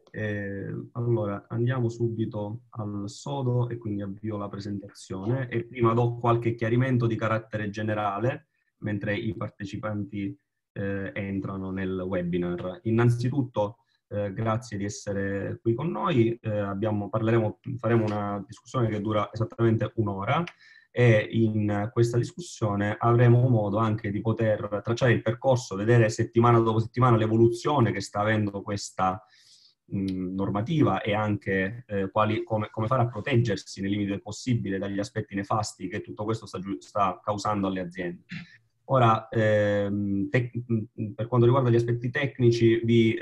Allora, andiamo subito al sodo e quindi avvio la presentazione e prima do qualche chiarimento di carattere generale mentre i partecipanti entrano nel webinar. Innanzitutto, grazie di essere qui con noi. Faremo una discussione che dura esattamente un'ora e in questa discussione avremo modo anche di poter tracciare il percorso, vedere settimana dopo settimana l'evoluzione che sta avendo questa normativa e anche come fare a proteggersi nei limiti del possibile dagli aspetti nefasti che tutto questo sta causando alle aziende. Ora, per quanto riguarda gli aspetti tecnici, vi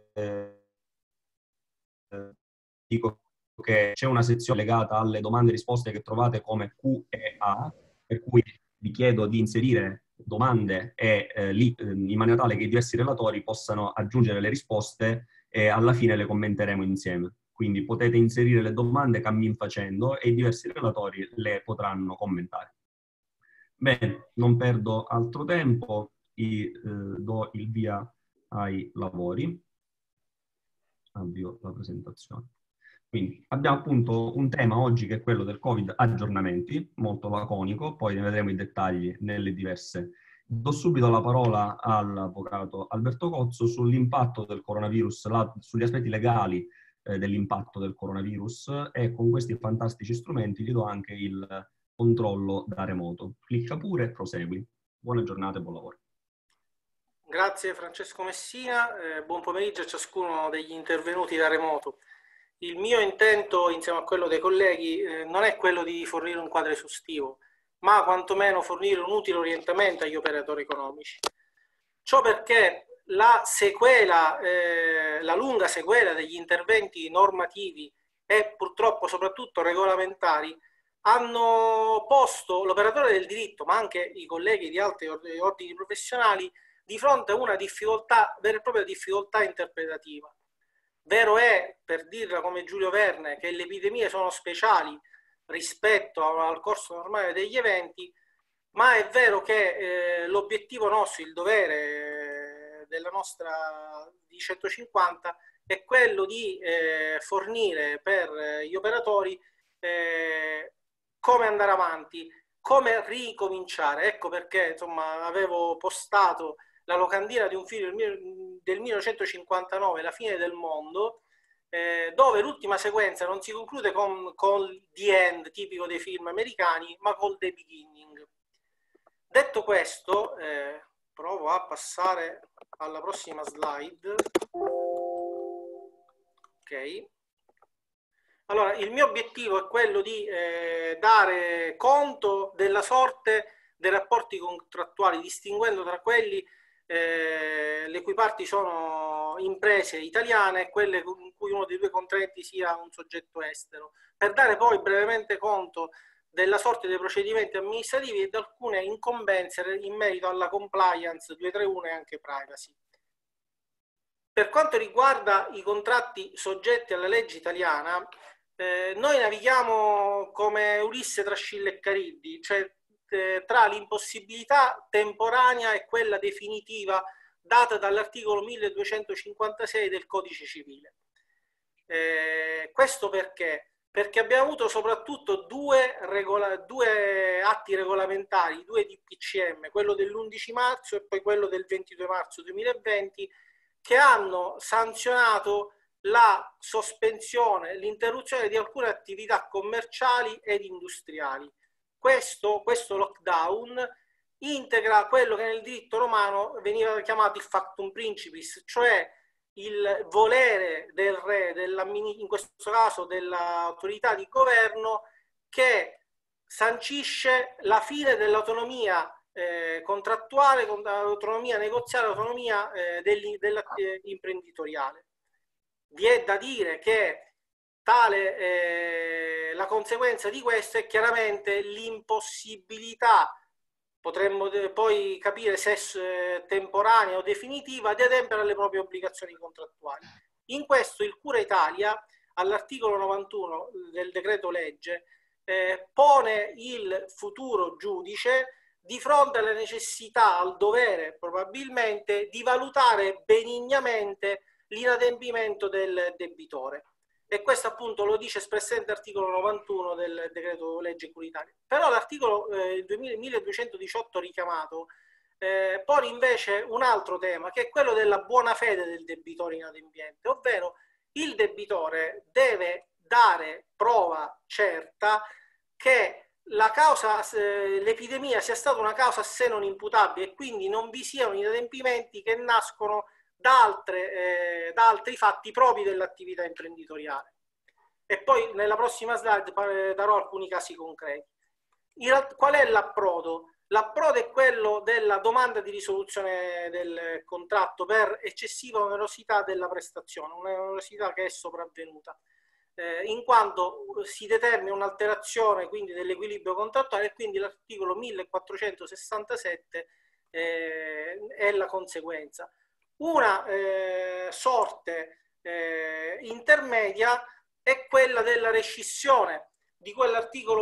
dico che c'è una sezione legata alle domande e risposte che trovate come Q e A, per cui vi chiedo di inserire domande in maniera tale che i diversi relatori possano aggiungere le risposte e alla fine le commenteremo insieme. Quindi potete inserire le domande cammin facendo e i diversi relatori le potranno commentare. Bene, non perdo altro tempo, do il via ai lavori. Avvio la presentazione. Quindi abbiamo appunto un tema oggi che è quello del Covid aggiornamenti, molto laconico, poi ne vedremo i dettagli nelle diverse. Do subito la parola all'avvocato Alberto Cozzo sull'impatto del coronavirus, sugli aspetti legali dell'impatto del coronavirus e con questi fantastici strumenti gli do anche il controllo da remoto. Clicca pure e prosegui. Buona giornata e buon lavoro. Grazie Francesco Messina, buon pomeriggio a ciascuno degli intervenuti da remoto. Il mio intento, insieme a quello dei colleghi, non è quello di fornire un quadro esaustivo, ma quantomeno fornire un utile orientamento agli operatori economici. Ciò perché la lunga sequela degli interventi normativi e purtroppo soprattutto regolamentari hanno posto l'operatore del diritto, ma anche i colleghi di altri ordini professionali, di fronte a una difficoltà, vera e propria difficoltà interpretativa. Vero è, per dirla come Giulio Verne, che le epidemie sono speciali rispetto al corso normale degli eventi, ma è vero che l'obiettivo nostro, il dovere della nostra di 150 è quello di fornire per gli operatori come andare avanti, come ricominciare. Ecco perché insomma avevo postato la locandina di un film del 1959, La fine del mondo, dove l'ultima sequenza non si conclude con the end, tipico dei film americani, ma col the beginning. Detto questo, provo a passare alla prossima slide. Ok. Allora, il mio obiettivo è quello di dare conto della sorte dei rapporti contrattuali, distinguendo tra quelli le cui parti sono imprese italiane e quelle in cui uno dei due contraenti sia un soggetto estero, per dare poi brevemente conto della sorte dei procedimenti amministrativi e di alcune incombenze in merito alla compliance 231 e anche privacy. Per quanto riguarda i contratti soggetti alla legge italiana, noi navighiamo come Ulisse tra Scilla e Cariddi, cioè tra l'impossibilità temporanea e quella definitiva data dall'articolo 1256 del Codice Civile. Questo perché? Perché abbiamo avuto soprattutto due atti regolamentari, due DPCM, quello dell'11 marzo e poi quello del 22 marzo 2020, che hanno sanzionato la sospensione, l'interruzione di alcune attività commerciali ed industriali. Questo lockdown integra quello che nel diritto romano veniva chiamato il factum principis, cioè il volere del re, in questo caso dell'autorità di governo, che sancisce la fine dell'autonomia contrattuale, l'autonomia negoziale, l'autonomia imprenditoriale. Vi è da dire che la conseguenza di questo è chiaramente l'impossibilità, potremmo poi capire se è temporanea o definitiva, di adempiere alle proprie obbligazioni contrattuali. In questo il Cura Italia, all'articolo 91 del decreto legge, pone il futuro giudice di fronte alla necessità, al dovere probabilmente, di valutare benignamente l'inadempimento del debitore. E questo appunto lo dice espressamente l'articolo 91 del decreto legge Cura Italia. Però l'articolo 1218 richiamato pone invece un altro tema, che è quello della buona fede del debitore inadempiente, ovvero il debitore deve dare prova certa che la causa, l'epidemia sia stata una causa a sé non imputabile e quindi non vi siano inadempimenti che nascono da altri fatti propri dell'attività imprenditoriale. E poi nella prossima slide darò alcuni casi concreti. Qual è l'approdo? L'approdo è quello della domanda di risoluzione del contratto per eccessiva onerosità della prestazione, un'onerosità che è sopravvenuta, in quanto si determina un'alterazione quindi dell'equilibrio contrattuale e quindi l'articolo 1467 è la conseguenza. Una sorte intermedia è quella della rescissione di quell'articolo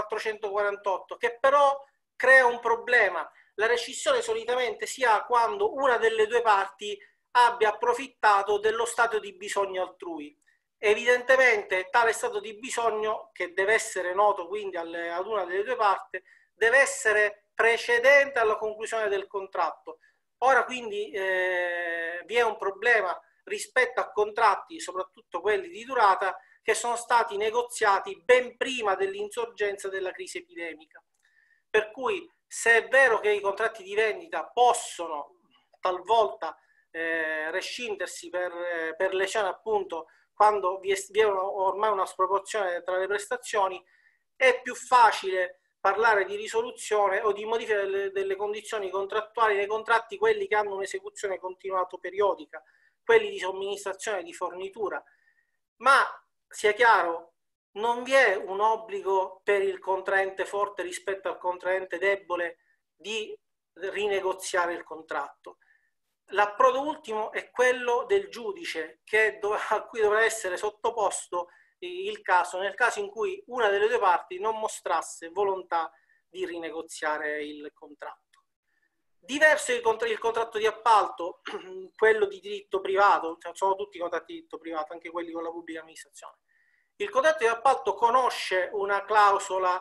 1448, che però crea un problema. La rescissione solitamente si ha quando una delle due parti abbia approfittato dello stato di bisogno altrui. Evidentemente tale stato di bisogno, che deve essere noto quindi ad una delle due parti, deve essere precedente alla conclusione del contratto. Ora quindi vi è un problema rispetto a contratti, soprattutto quelli di durata, che sono stati negoziati ben prima dell'insorgenza della crisi epidemica. Per cui, se è vero che i contratti di vendita possono talvolta rescindersi per lesione appunto quando vi è ormai una sproporzione tra le prestazioni, è più facile parlare di risoluzione o di modifica delle condizioni contrattuali nei contratti, quelli che hanno un'esecuzione continuata periodica, quelli di somministrazione di fornitura. Ma sia chiaro, non vi è un obbligo per il contraente forte rispetto al contraente debole di rinegoziare il contratto. L'approdo ultimo è quello del giudice, a cui dovrà essere sottoposto il caso nel caso in cui una delle due parti non mostrasse volontà di rinegoziare il contratto. Diverso il contratto di appalto, quello di diritto privato, cioè sono tutti contratti di diritto privato, anche quelli con la pubblica amministrazione. Il contratto di appalto conosce una clausola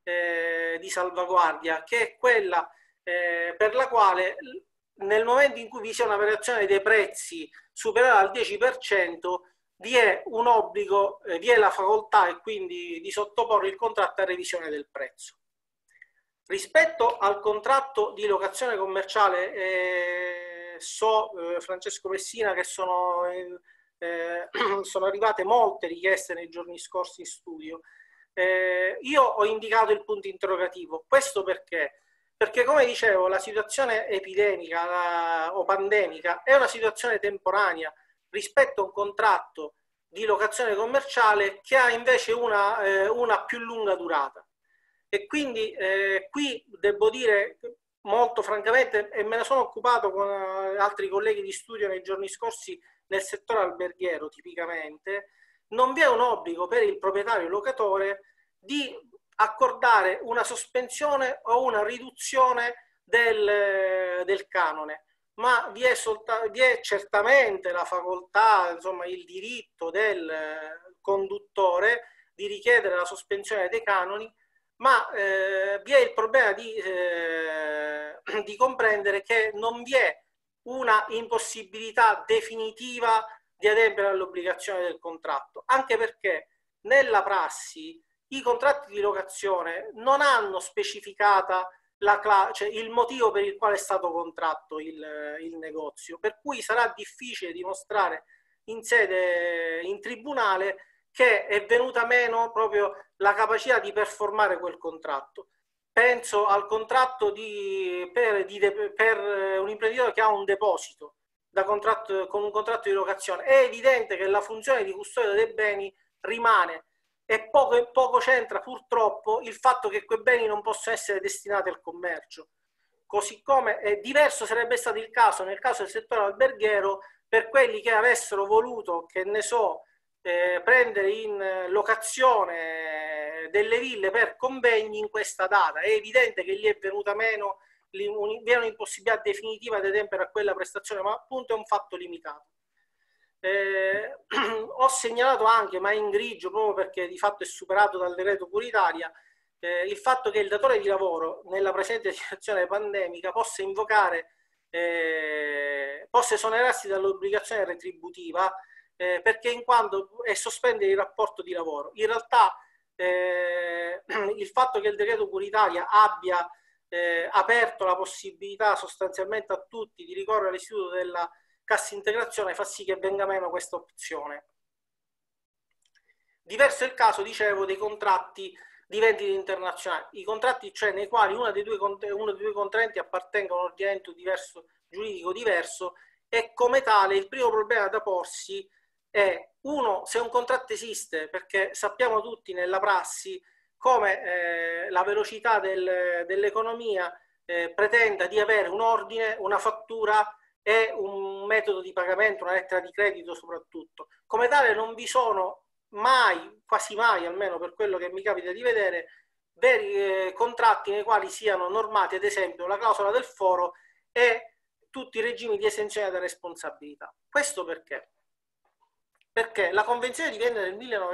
di salvaguardia, che è quella per la quale nel momento in cui vi sia una variazione dei prezzi superiore al 10%, vi è un obbligo, vi è la facoltà e quindi di sottoporre il contratto a revisione del prezzo. Rispetto al contratto di locazione commerciale, Francesco Messina, che sono arrivate molte richieste nei giorni scorsi in studio. Io ho indicato il punto interrogativo. Questo perché? Perché, come dicevo, la situazione epidemica o pandemica è una situazione temporanea rispetto a un contratto di locazione commerciale che ha invece una più lunga durata. E quindi qui devo dire molto francamente, e me ne sono occupato con altri colleghi di studio nei giorni scorsi nel settore alberghiero tipicamente, non vi è un obbligo per il proprietario locatore di accordare una sospensione o una riduzione del canone, ma vi è certamente la facoltà, insomma il diritto del conduttore di richiedere la sospensione dei canoni, ma vi è il problema di comprendere che non vi è una impossibilità definitiva di adempiere all'obbligazione del contratto, anche perché nella prassi i contratti di locazione non hanno specificata cioè il motivo per il quale è stato contratto il negozio, per cui sarà difficile dimostrare in tribunale che è venuta meno proprio la capacità di performare quel contratto. Penso al contratto per un imprenditore che ha un deposito con un contratto di locazione. È evidente che la funzione di custodia dei beni rimane e poco c'entra purtroppo il fatto che quei beni non possono essere destinati al commercio. Così come diverso sarebbe stato il caso nel caso del settore alberghiero per quelli che avessero voluto, che ne so, prendere in locazione delle ville per convegni in questa data. È evidente che lì è venuta meno, vi è un'impossibilità definitiva di adempiere a quella prestazione, ma appunto è un fatto limitato. Ho segnalato anche, ma in grigio proprio perché di fatto è superato dal decreto Cura Italia, il fatto che il datore di lavoro nella presente situazione pandemica possa invocare, possa esonerarsi dall'obbligazione retributiva perché in quanto è sospendere il rapporto di lavoro. In realtà il fatto che il decreto Cura Italia abbia aperto la possibilità sostanzialmente a tutti di ricorrere all'istituto della cassa integrazione fa sì che venga meno questa opzione. Diverso è il caso, dicevo, dei contratti di vendita internazionale, i contratti cioè nei quali uno dei due contraenti appartenga a un ordinamento diverso, giuridico diverso, e come tale il primo problema da porsi è, uno, se un contratto esiste, perché sappiamo tutti nella prassi come la velocità dell'economia pretenda di avere un ordine, una fattura e un metodo di pagamento, una lettera di credito soprattutto. Come tale non vi sono mai, quasi mai, almeno per quello che mi capita di vedere, veri contratti nei quali siano normati ad esempio la clausola del foro e tutti i regimi di esenzione della responsabilità. Questo perché? Perché la Convenzione di Vienna del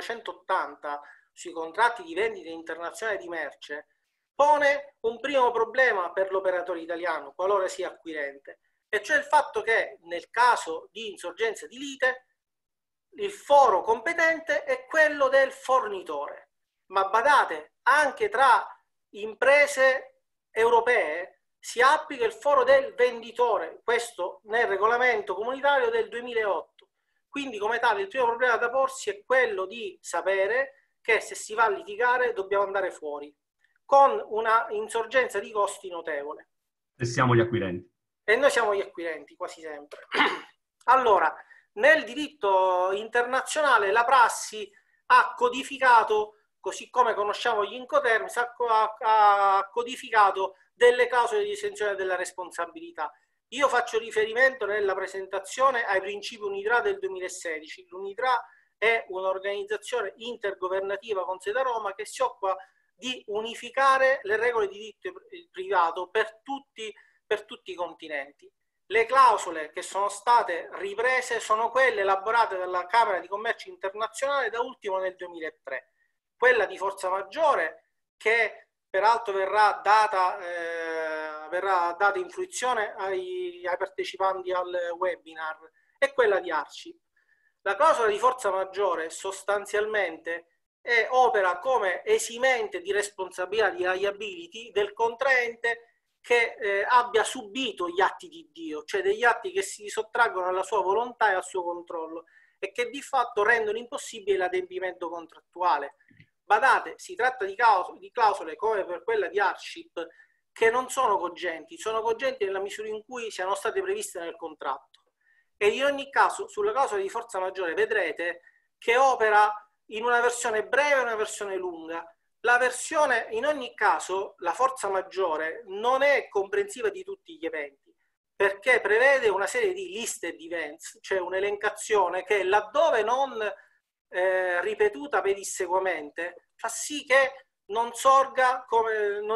1980 sui contratti di vendita internazionale di merce pone un primo problema per l'operatore italiano, qualora sia acquirente, e cioè il fatto che nel caso di insorgenza di lite il foro competente è quello del fornitore. Ma badate, anche tra imprese europee si applica il foro del venditore, questo nel regolamento comunitario del 2008. Quindi come tale il primo problema da porsi è quello di sapere che se si va a litigare dobbiamo andare fuori, con una insorgenza di costi notevole. E siamo gli acquirenti. E noi siamo gli acquirenti quasi sempre. Allora, nel diritto internazionale la prassi ha codificato, così come conosciamo gli Incoterms, ha codificato delle clausole di esenzione della responsabilità. Io faccio riferimento nella presentazione ai principi UNITRA del 2016. L'UNITRA è un'organizzazione intergovernativa con sede a Roma che si occupa di unificare le regole di diritto privato per tutti i continenti. Le clausole che sono state riprese sono quelle elaborate dalla Camera di Commercio Internazionale da ultimo nel 2003. Quella di forza maggiore, che peraltro verrà data in fruizione ai partecipanti al webinar, e quella di Archip. La clausola di forza maggiore sostanzialmente opera come esimente di responsabilità di liability del contraente che abbia subito gli atti di Dio, cioè degli atti che si sottraggono alla sua volontà e al suo controllo e che di fatto rendono impossibile l'adempimento contrattuale. Badate, si tratta di clausole come per quella di Archip che non sono cogenti nella misura in cui siano state previste nel contratto. E in ogni caso sulla clausola di forza maggiore vedrete che opera in una versione breve e una versione lunga. La versione, in ogni caso, la forza maggiore non è comprensiva di tutti gli eventi, perché prevede una serie di listed events, cioè un'elencazione che laddove non ripetuta pedissequamente fa sì che non sorga come non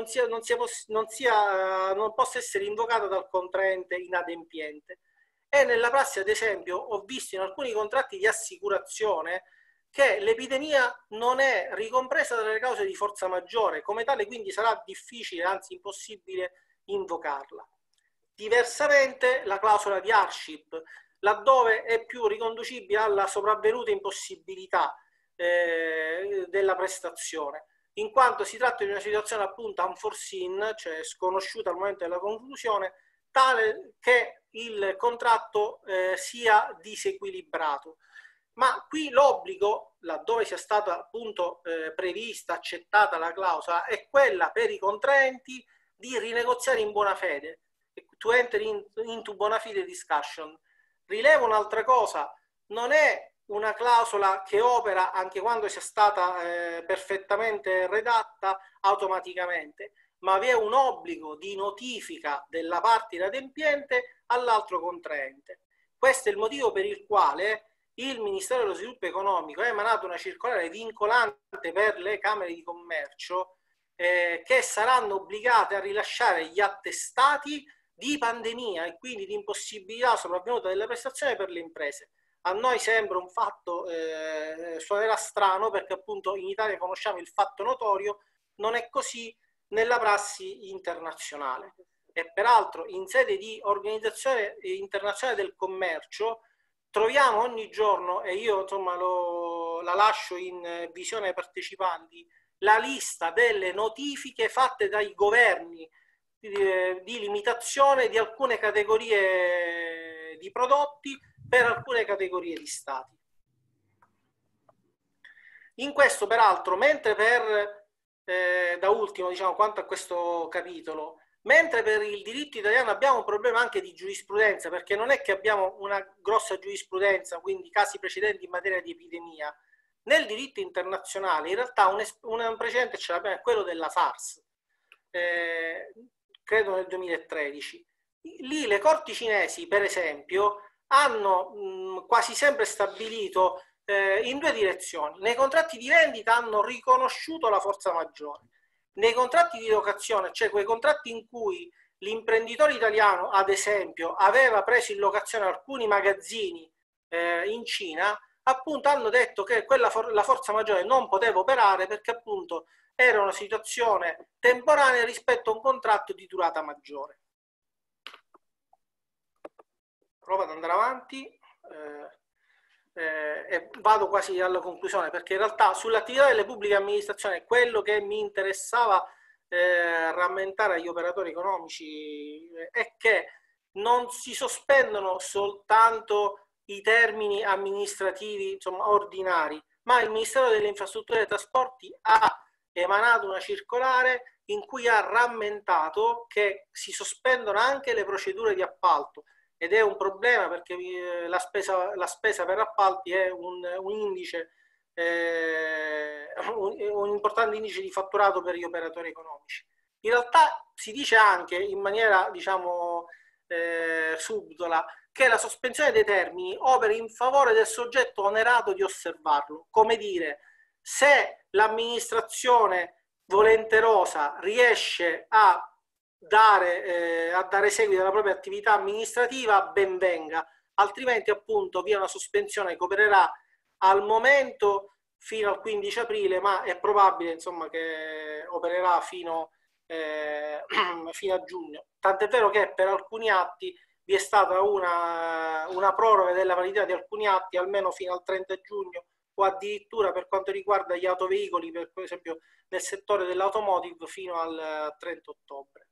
possa essere invocata dal contraente inadempiente. E nella prassi, ad esempio, ho visto in alcuni contratti di assicurazione che l'epidemia non è ricompresa dalle cause di forza maggiore, come tale quindi sarà difficile, anzi impossibile, invocarla. Diversamente la clausola di Archip, laddove è più riconducibile alla sopravvenuta impossibilità della prestazione, in quanto si tratta di una situazione appunto unforeseen, cioè sconosciuta al momento della conclusione, tale che il contratto sia disequilibrato. Ma qui l'obbligo, laddove sia stata appunto prevista, accettata la clausola, è quella per i contraenti di rinegoziare in buona fede, to enter into bona fide discussion. Rilevo un'altra cosa, non è una clausola che opera anche quando sia stata perfettamente redatta automaticamente, ma vi è un obbligo di notifica della parte inadempiente all'altro contraente. Questo è il motivo per il quale il Ministero dello Sviluppo Economico ha emanato una circolare vincolante per le Camere di Commercio che saranno obbligate a rilasciare gli attestati di pandemia e quindi di impossibilità sopravvenuta delle prestazioni per le imprese. A noi sembra un fatto, suonerà strano perché appunto in Italia conosciamo il fatto notorio, non è così nella prassi internazionale. E peraltro in sede di Organizzazione Internazionale del Commercio troviamo ogni giorno, e io insomma la lascio in visione ai partecipanti, la lista delle notifiche fatte dai governi di limitazione di alcune categorie di prodotti per alcune categorie di stati. In questo, peraltro, mentre da ultimo, diciamo, quanto a questo capitolo, mentre per il diritto italiano abbiamo un problema anche di giurisprudenza, perché non è che abbiamo una grossa giurisprudenza, quindi casi precedenti in materia di epidemia, nel diritto internazionale in realtà un precedente ce l'abbiamo, è quello della SARS, credo nel 2013. Lì le corti cinesi, per esempio, hanno quasi sempre stabilito in due direzioni. Nei contratti di vendita hanno riconosciuto la forza maggiore. Nei contratti di locazione, cioè quei contratti in cui l'imprenditore italiano, ad esempio, aveva preso in locazione alcuni magazzini in Cina, appunto hanno detto che la forza maggiore non poteva operare perché appunto era una situazione temporanea rispetto a un contratto di durata maggiore. Provo ad andare avanti e vado quasi alla conclusione, perché in realtà sull'attività delle pubbliche amministrazioni quello che mi interessava rammentare agli operatori economici è che non si sospendono soltanto i termini amministrativi, insomma, ordinari, ma il Ministero delle Infrastrutture e dei Trasporti ha emanato una circolare in cui ha rammentato che si sospendono anche le procedure di appalto, ed è un problema perché la spesa per appalti è un indice, un importante indice di fatturato per gli operatori economici. In realtà si dice anche in maniera, diciamo, subdola, che la sospensione dei termini opera in favore del soggetto onerato di osservarlo. Come dire, se l'amministrazione volenterosa riesce a dare seguito alla propria attività amministrativa, ben venga, altrimenti appunto vi è una sospensione che opererà al momento fino al 15 aprile, ma è probabile insomma che opererà fino a giugno. Tant'è vero che per alcuni atti vi è stata una proroga della validità di alcuni atti almeno fino al 30 giugno o addirittura per quanto riguarda gli autoveicoli, per esempio nel settore dell'automotive, fino al 30 ottobre.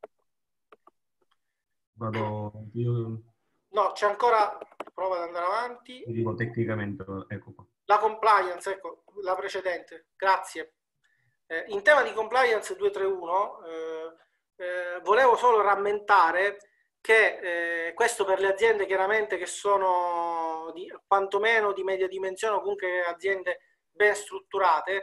Vado io. No, c'è ancora, prova ad andare avanti. Dico tecnicamente, ecco qua. La compliance, ecco, la precedente, grazie. In tema di compliance 231, volevo solo rammentare che questo per le aziende chiaramente che sono quantomeno di media dimensione o comunque aziende ben strutturate,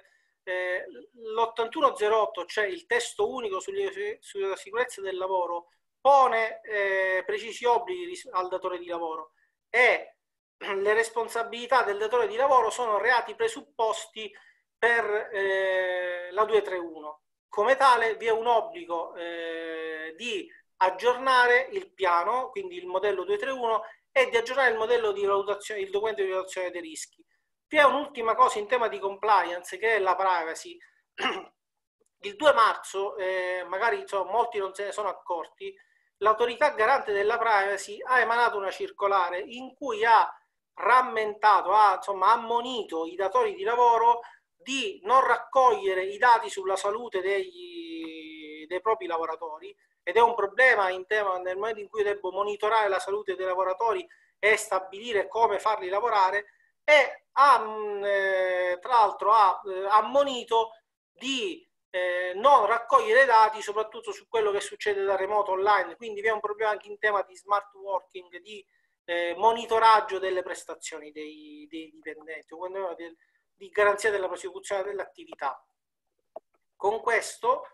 l'8108, cioè il testo unico sulla sicurezza del lavoro, pone precisi obblighi al datore di lavoro e le responsabilità del datore di lavoro sono reati presupposti per la 231. Come tale vi è un obbligo di aggiornare il piano, quindi il modello 231, e di aggiornare il modello di valutazione, il documento di valutazione dei rischi. Vi è un'ultima cosa in tema di compliance che è la privacy. Il 2 marzo, magari insomma, molti non se ne sono accorti, l'autorità garante della privacy ha emanato una circolare in cui ha rammentato, ha ammonito i datori di lavoro di non raccogliere i dati sulla salute dei propri lavoratori, ed è un problema in tema nel momento in cui devo monitorare la salute dei lavoratori e stabilire come farli lavorare, e tra l'altro ha ammonito di non raccogliere dati soprattutto su quello che succede da remoto online. Quindi vi è un problema anche in tema di smart working, di monitoraggio delle prestazioni dei dipendenti, di garanzia della prosecuzione dell'attività. Con questo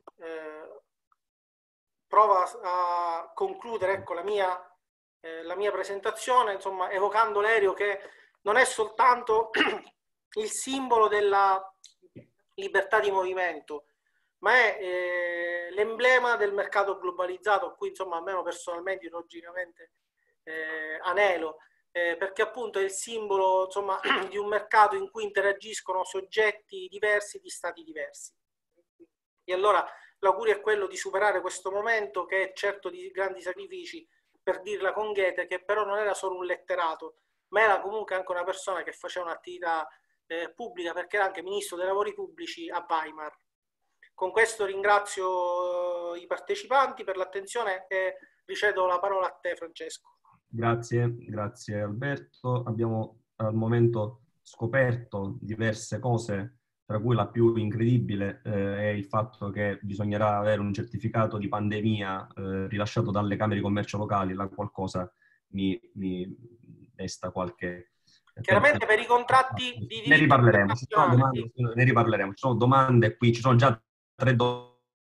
provo a concludere, ecco, la mia presentazione, insomma, evocando l'aereo che non è soltanto il simbolo della libertà di movimento, ma è l'emblema del mercato globalizzato a cui, insomma, almeno personalmente, logicamente anelo. perché appunto è il simbolo, insomma, di un mercato in cui interagiscono soggetti diversi di stati diversi. E allora l'augurio è quello di superare questo momento, che è certo di grandi sacrifici, per dirla con Goethe, che però non era solo un letterato, ma era comunque anche una persona che faceva un'attività pubblica, perché era anche ministro dei lavori pubblici a Weimar. Con questo ringrazio i partecipanti per l'attenzione e ricevo la parola a te, Francesco. Grazie Alberto. Abbiamo al momento scoperto diverse cose, tra cui la più incredibile è il fatto che bisognerà avere un certificato di pandemia rilasciato dalle camere di commercio locali, la qualcosa mi desta qualche... Chiaramente per i contratti di Ne diritto riparleremo, internazionale. Sì. ne riparleremo. Ci sono domande qui, ci sono già 3 domande.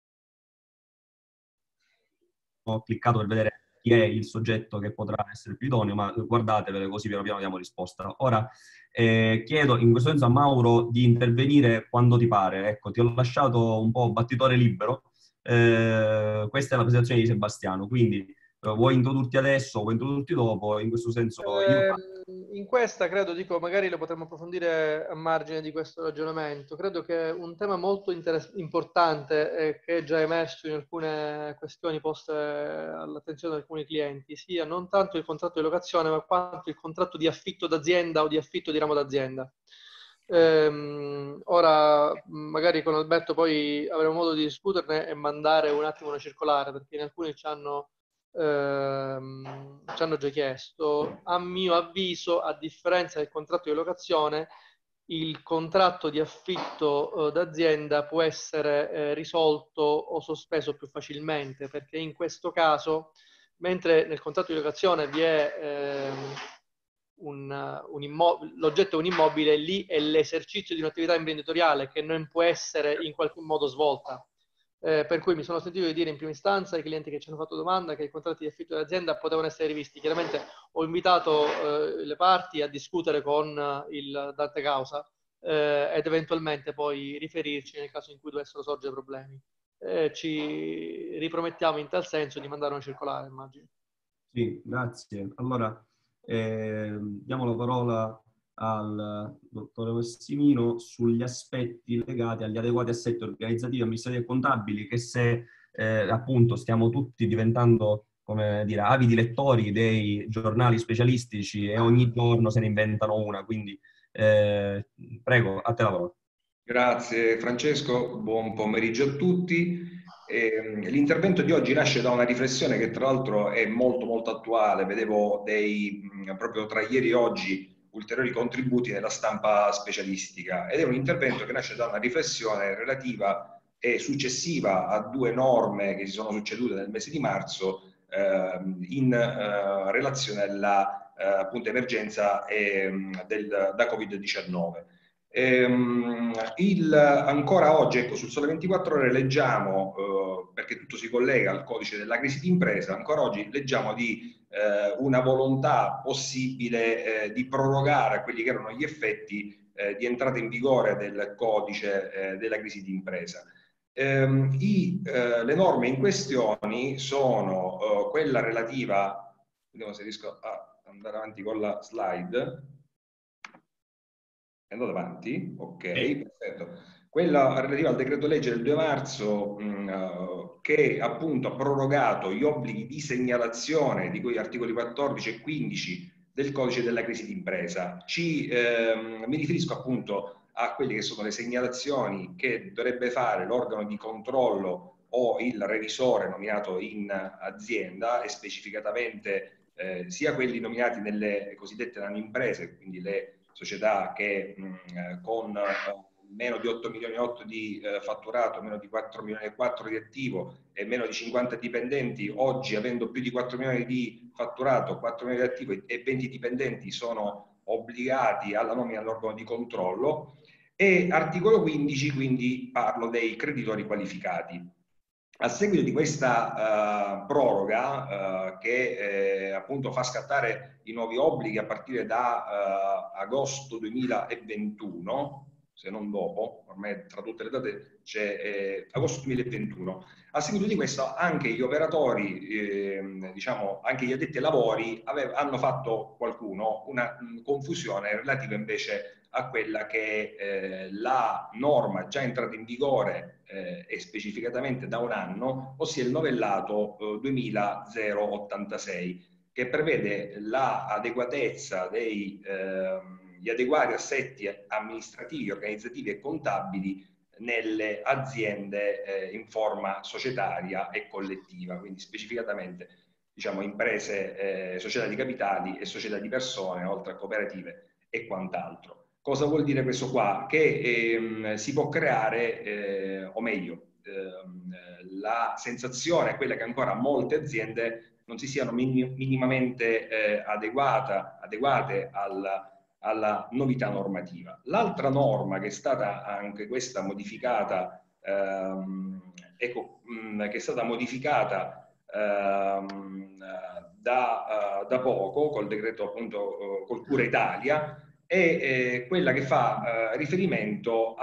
Ho cliccato per vedere chi è il soggetto che potrà essere più idoneo, ma guardatevele così piano piano diamo risposta. Ora chiedo in questo senso a Mauro di intervenire quando ti pare. Ecco, ti ho lasciato un po' battitore libero. Questa è la presentazione di Sebastiano, quindi vuoi introdurti adesso, vuoi introdurti dopo? In questo senso io... In questa credo, dico, magari lo potremmo approfondire a margine di questo ragionamento. Credo che un tema molto importante che è già emerso in alcune questioni poste all'attenzione di alcuni clienti sia non tanto il contratto di locazione, ma quanto il contratto di affitto d'azienda o di affitto di ramo d'azienda. Ora magari con Alberto poi avremo modo di discuterne e mandare un attimo una circolare, perché in alcuni ci hanno già chiesto. A mio avviso, a differenza del contratto di locazione, il contratto di affitto d'azienda può essere risolto o sospeso più facilmente, perché in questo caso, mentre nel contratto di locazione vi è l'oggetto è un immobile, lì è l'esercizio di un'attività imprenditoriale che non può essere in qualche modo svolta. Per cui mi sono sentito di dire in prima istanza ai clienti che ci hanno fatto domanda che i contratti di affitto d'azienda potevano essere rivisti. Chiaramente ho invitato le parti a discutere con il dante causa ed eventualmente poi riferirci nel caso in cui dovessero sorgere problemi. Ci ripromettiamo in tal senso di mandare una circolare, immagino. Sì, grazie. Allora, diamo la parola al dottore Massimino sugli aspetti legati agli adeguati assetti organizzativi, amministrativi e contabili, che se appunto stiamo tutti diventando, come dire, avidi lettori dei giornali specialistici e ogni giorno se ne inventano una, quindi prego, a te la parola. Grazie Francesco, buon pomeriggio a tutti. L'intervento di oggi nasce da una riflessione che tra l'altro è molto attuale. Vedevo proprio tra ieri e oggi ulteriori contributi nella stampa specialistica, ed è un intervento che nasce da una riflessione relativa e successiva a 2 norme che si sono succedute nel mese di marzo in relazione alla appunto emergenza da Covid-19. Ancora oggi, ecco, sul Sole 24 Ore leggiamo, perché tutto si collega al codice della crisi d'impresa, ancora oggi leggiamo di una volontà possibile di prorogare quelli che erano gli effetti di entrata in vigore del codice della crisi d'impresa. Le norme in questione sono quella relativa, vediamo se riesco a andare avanti con la slide. È andato avanti? Ok, perfetto. Quella relativa al decreto legge del 2 marzo che appunto ha prorogato gli obblighi di segnalazione di cui articoli 14 e 15 del codice della crisi d'impresa. Mi riferisco appunto a quelle che sono le segnalazioni che dovrebbe fare l'organo di controllo o il revisore nominato in azienda, e specificatamente sia quelli nominati nelle cosiddette nanoimprese, quindi le società che con meno di 8 milioni e 8 di fatturato, meno di 4 milioni e 4 di attivo e meno di 50 dipendenti, oggi avendo più di 4 milioni di fatturato, 4 milioni di attivo e 20 dipendenti, sono obbligati alla nomina dell'organo di controllo. E articolo 15, quindi parlo dei creditori qualificati. A seguito di questa proroga che appunto fa scattare i nuovi obblighi a partire da agosto 2021, se non dopo, ormai tra tutte le date c'è agosto 2021. A seguito di questo anche gli operatori, diciamo anche gli addetti ai lavori hanno fatto una confusione relativa invece a quella che è la norma già entrata in vigore e specificatamente da un anno, ossia il novellato 2000-086, che prevede l'adeguatezza gli adeguati assetti amministrativi, organizzativi e contabili nelle aziende in forma societaria e collettiva, quindi specificatamente diciamo imprese, società di capitali e società di persone, oltre a cooperative e quant'altro. Cosa vuol dire questo qua? Che si può creare, o meglio, la sensazione è quella che ancora molte aziende non si siano minimamente adeguate alla novità normativa. L'altra norma che è stata anche questa modificata, che è stata modificata da poco col decreto appunto col Cura Italia, è quella che fa riferimento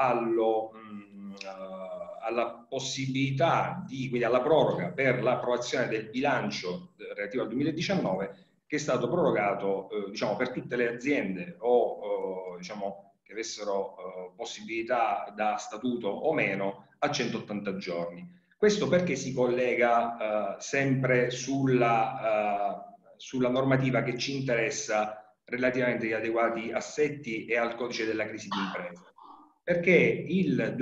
alla possibilità quindi alla proroga per l'approvazione del bilancio relativo al 2019, che è stato prorogato diciamo, per tutte le aziende diciamo, che avessero possibilità da statuto o meno a 180 giorni. Questo perché si collega sempre sulla normativa che ci interessa relativamente agli adeguati assetti e al codice della crisi d'impresa. Perché il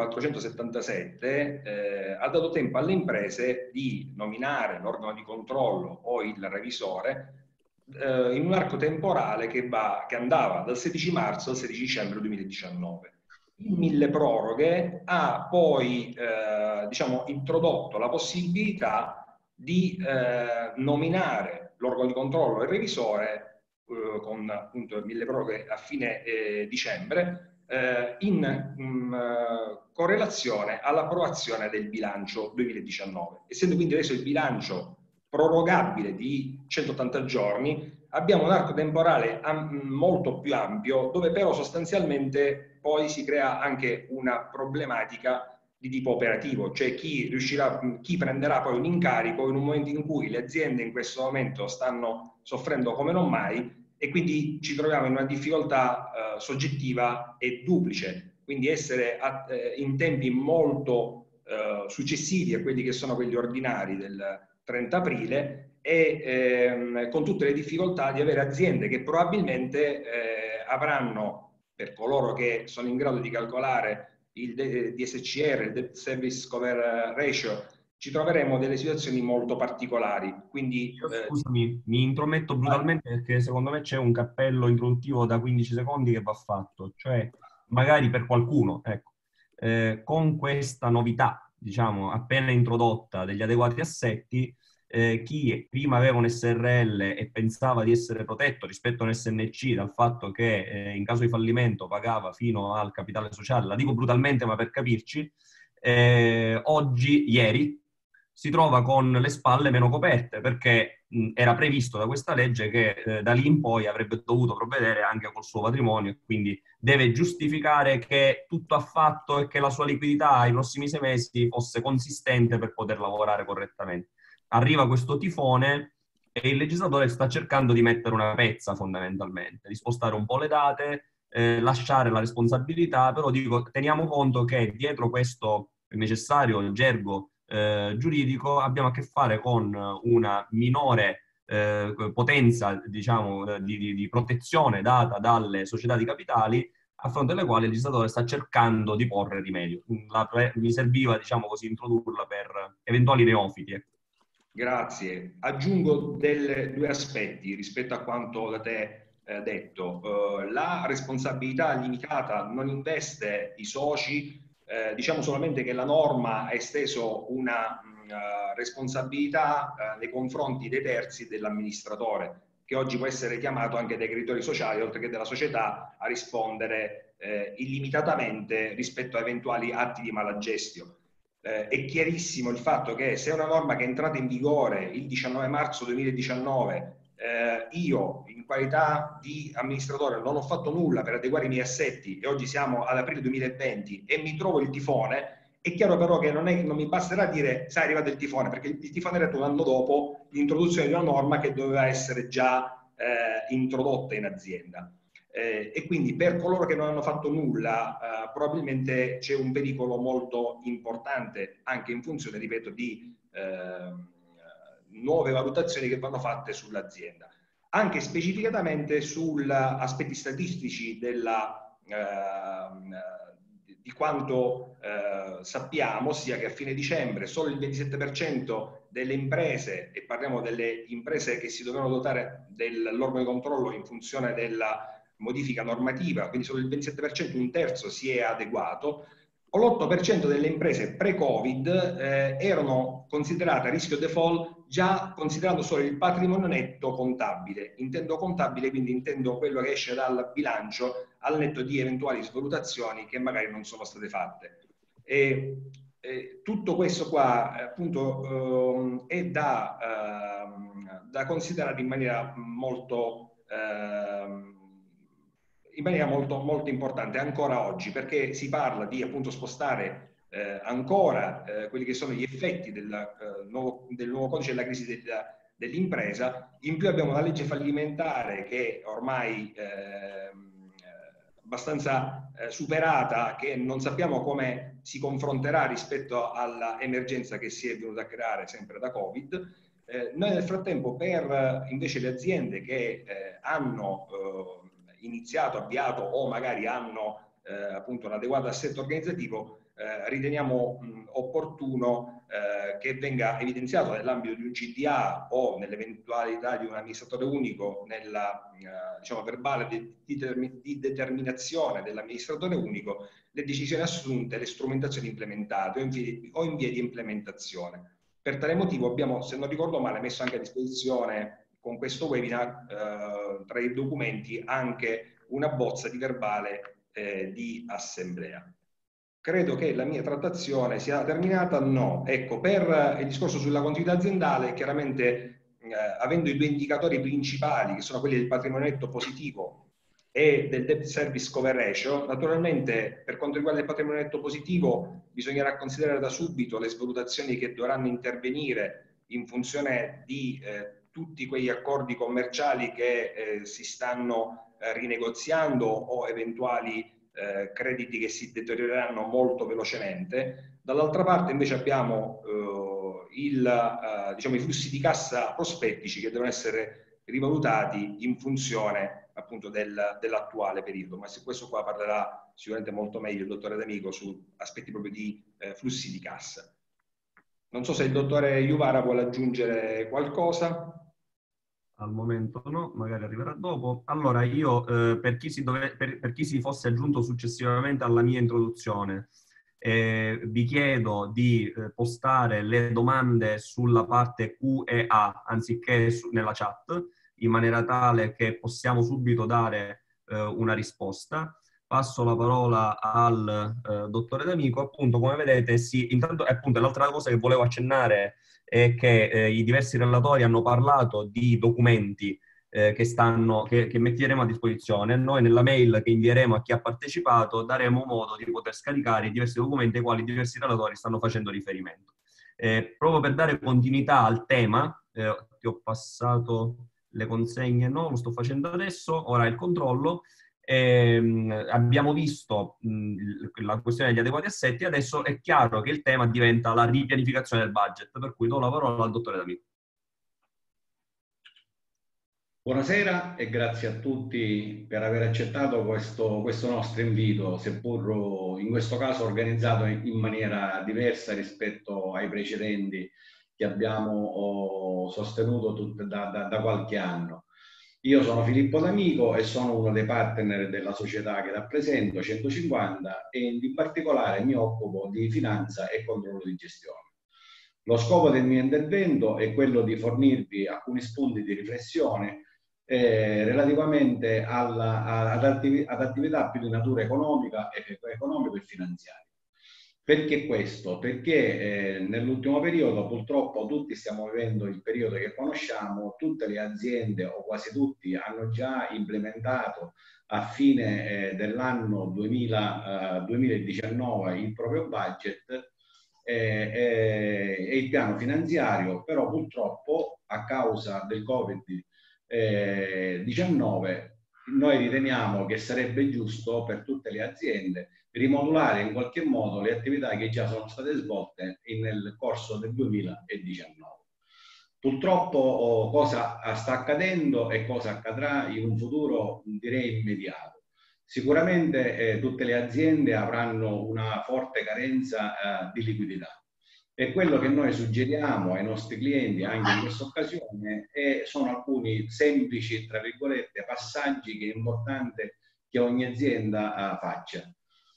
2477 ha dato tempo alle imprese di nominare l'organo di controllo o il revisore in un arco temporale che andava dal 16 marzo al 16 dicembre 2019. Il milleproroghe ha poi diciamo, introdotto la possibilità di nominare l'organo di controllo e il revisore con appunto il milleproroghe a fine dicembre in correlazione all'approvazione del bilancio 2019. Essendo quindi adesso il bilancio prorogabile di 180 giorni, abbiamo un arco temporale molto più ampio, dove però sostanzialmente poi si crea anche una problematica di tipo operativo, cioè chi prenderà poi un incarico in un momento in cui le aziende in questo momento stanno soffrendo come non mai, e quindi ci troviamo in una difficoltà soggettiva e duplice, quindi essere in tempi molto successivi a quelli che sono quelli ordinari del 30 aprile e con tutte le difficoltà di avere aziende che probabilmente avranno, per coloro che sono in grado di calcolare il DSCR, il Debt Service Cover Ratio, ci troveremo delle situazioni molto particolari. Quindi, scusami, mi intrometto brutalmente perché secondo me c'è un cappello introduttivo da 15 secondi che va fatto, cioè magari per qualcuno, ecco, con questa novità, diciamo, appena introdotta degli adeguati assetti, chi prima aveva un SRL e pensava di essere protetto rispetto a un SNC dal fatto che in caso di fallimento pagava fino al capitale sociale, la dico brutalmente ma per capirci, ieri, si trova con le spalle meno coperte perché era previsto da questa legge che da lì in poi avrebbe dovuto provvedere anche col suo patrimonio e quindi deve giustificare che tutto ha fatto e che la sua liquidità ai prossimi 6 mesi fosse consistente per poter lavorare correttamente. Arriva questo tifone e il legislatore sta cercando di mettere una pezza fondamentalmente, di spostare un po' le date, lasciare la responsabilità, però dico, teniamo conto che dietro questo necessario gergo giuridico abbiamo a che fare con una minore potenza, diciamo, di protezione data dalle società di capitali, a fronte delle quali il legislatore sta cercando di porre rimedio. Mi serviva, diciamo così, introdurla per eventuali neofiti. Grazie. Aggiungo due aspetti rispetto a quanto da te detto. La responsabilità limitata non investe i soci, diciamo solamente che la norma ha esteso una responsabilità nei confronti dei terzi dell'amministratore, che oggi può essere chiamato anche dai creditori sociali, oltre che della società, a rispondere illimitatamente rispetto a eventuali atti di malagestio. È chiarissimo il fatto che se è una norma che è entrata in vigore il 19 marzo 2019 io in qualità di amministratore non ho fatto nulla per adeguare i miei assetti e oggi siamo ad aprile 2020 e mi trovo il tifone, è chiaro però che non mi basterà dire sai è arrivato il tifone, perché il tifone è arrivato un anno dopo l'introduzione di una norma che doveva essere già introdotta in azienda. E quindi per coloro che non hanno fatto nulla probabilmente c'è un pericolo molto importante anche in funzione, ripeto, di nuove valutazioni che vanno fatte sull'azienda, anche specificatamente sugli aspetti statistici di quanto sappiamo, sia che a fine dicembre solo il 27% delle imprese, e parliamo delle imprese che si dovevano dotare dell'organo di controllo in funzione della modifica normativa, quindi solo il 27%, un terzo si è adeguato, o l'8% delle imprese pre-Covid erano considerate a rischio default già considerando solo il patrimonio netto contabile. Intendo contabile, quindi intendo quello che esce dal bilancio al netto di eventuali svalutazioni che magari non sono state fatte. Tutto questo qua appunto è da considerare in maniera molto molto importante ancora oggi, perché si parla di appunto spostare ancora quelli che sono gli effetti del nuovo codice della crisi dell'impresa. In più abbiamo una legge fallimentare che ormai abbastanza superata, che non sappiamo come si confronterà rispetto all'emergenza che si è venuta a creare sempre da Covid. Noi nel frattempo per invece le aziende che hanno iniziato, avviato o magari hanno appunto un adeguato assetto organizzativo, riteniamo opportuno che venga evidenziato nell'ambito di un CDA o nell'eventualità di un amministratore unico, nella diciamo verbale di determinazione dell'amministratore unico, le decisioni assunte, le strumentazioni implementate o in via di implementazione. Per tale motivo abbiamo, se non ricordo male, messo anche a disposizione con questo webinar tra i documenti anche una bozza di verbale di assemblea. Credo che la mia trattazione sia terminata. No, ecco, per il discorso sulla continuità aziendale, chiaramente avendo i due indicatori principali, che sono quelli del patrimonio netto positivo e del debt service cover ratio, naturalmente per quanto riguarda il patrimonio netto positivo bisognerà considerare da subito le svalutazioni che dovranno intervenire in funzione di tutti quegli accordi commerciali che si stanno rinegoziando o eventuali crediti che si deterioreranno molto velocemente. Dall'altra parte invece abbiamo diciamo, i flussi di cassa prospettici che devono essere rivalutati in funzione appunto dell'attuale periodo, ma su questo qua parlerà sicuramente molto meglio il dottore D'Amico su aspetti proprio di flussi di cassa. Non so se il dottore Juvara vuole aggiungere qualcosa. Al momento no, magari arriverà dopo. Allora io, per chi si fosse aggiunto successivamente alla mia introduzione, vi chiedo di postare le domande sulla parte Q e A anziché nella chat, in maniera tale che possiamo subito dare una risposta. Passo la parola al dottore D'Amico. Appunto, come vedete, intanto, appunto, l'altra cosa che volevo accennare è che i diversi relatori hanno parlato di documenti che metteremo a disposizione. Noi nella mail che invieremo a chi ha partecipato daremo modo di poter scaricare i diversi documenti ai quali diversi relatori stanno facendo riferimento. Proprio per dare continuità al tema, ti ho passato le consegne, no, lo sto facendo adesso, ora il controllo. Abbiamo visto la questione degli adeguati assetti, adesso è chiaro che il tema diventa la ripianificazione del budget, per cui do la parola al dottore D'Amico. Buonasera e grazie a tutti per aver accettato questo nostro invito, seppur in questo caso organizzato in maniera diversa rispetto ai precedenti che abbiamo sostenuto da qualche anno. Io sono Filippo D'Amico e sono uno dei partner della società che rappresento, 150, e in particolare mi occupo di finanza e controllo di gestione. Lo scopo del mio intervento è quello di fornirvi alcuni spunti di riflessione relativamente ad attività più di natura economica e finanziaria. Perché questo? Perché nell'ultimo periodo purtroppo tutti stiamo vivendo il periodo che conosciamo, tutte le aziende o quasi tutti hanno già implementato a fine dell'anno 2019 il proprio budget e il piano finanziario, però purtroppo a causa del Covid-19 noi riteniamo che sarebbe giusto per tutte le aziende rimodulare in qualche modo le attività che già sono state svolte nel corso del 2019. Purtroppo cosa sta accadendo e cosa accadrà in un futuro direi immediato. Sicuramente tutte le aziende avranno una forte carenza di liquidità e quello che noi suggeriamo ai nostri clienti anche in questa occasione sono alcuni semplici, tra virgolette, passaggi che è importante che ogni azienda faccia.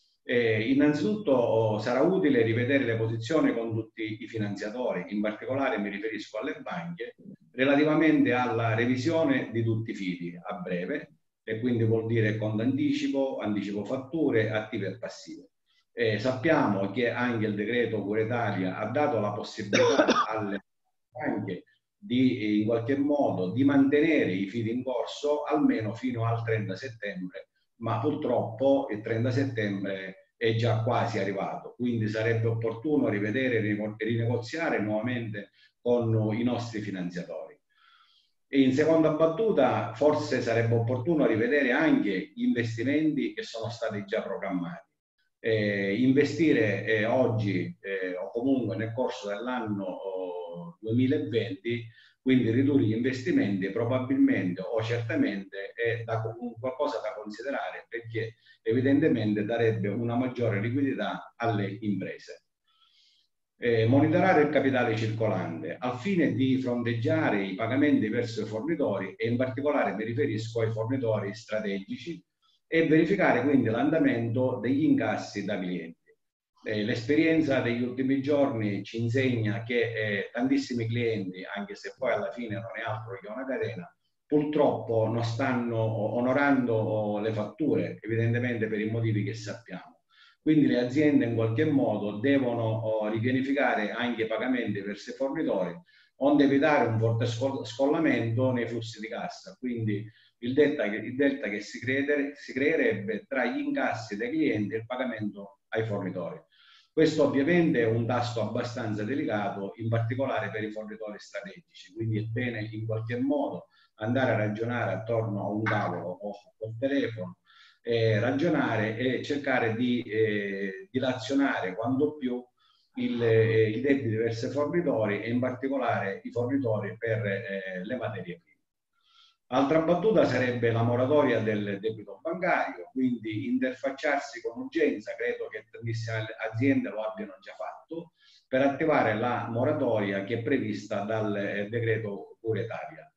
Innanzitutto sarà utile rivedere le posizioni con tutti i finanziatori, in particolare mi riferisco alle banche, relativamente alla revisione di tutti i fidi a breve, e quindi vuol dire conto anticipo, anticipo fatture, attive e passive. Sappiamo che anche il decreto Cura Italia ha dato la possibilità alle banche di in qualche modo di mantenere i fidi in corso almeno fino al 30 settembre, ma purtroppo il 30 settembre è già quasi arrivato, quindi sarebbe opportuno rivedere e rinegoziare nuovamente con i nostri finanziatori. E in seconda battuta forse sarebbe opportuno rivedere anche gli investimenti che sono stati già programmati. Investire oggi o comunque nel corso dell'anno 2020, quindi ridurre gli investimenti probabilmente o certamente è qualcosa da considerare, perché evidentemente darebbe una maggiore liquidità alle imprese. Monitorare il capitale circolante al fine di fronteggiare i pagamenti verso i fornitori, e in particolare mi riferisco ai fornitori strategici, e verificare quindi l'andamento degli incassi da clienti. L'esperienza degli ultimi giorni ci insegna che tantissimi clienti, anche se poi alla fine non è altro che una catena, purtroppo non stanno onorando le fatture, evidentemente per i motivi che sappiamo. Quindi le aziende in qualche modo devono ripianificare anche i pagamenti verso i fornitori, onde evitare un forte scollamento nei flussi di cassa. Quindi il delta che si creerebbe tra gli incassi dei clienti e il pagamento ai fornitori. Questo ovviamente è un tasto abbastanza delicato, in particolare per i fornitori strategici, quindi è bene in qualche modo andare a ragionare attorno a un tavolo o col telefono, ragionare e cercare di dilazionare quanto più i debiti verso i fornitori, e in particolare i fornitori per le materie prime. Altra battuta sarebbe la moratoria del debito bancario, quindi interfacciarsi con urgenza, credo che tantissime aziende lo abbiano già fatto, per attivare la moratoria che è prevista dal decreto Cura Italia.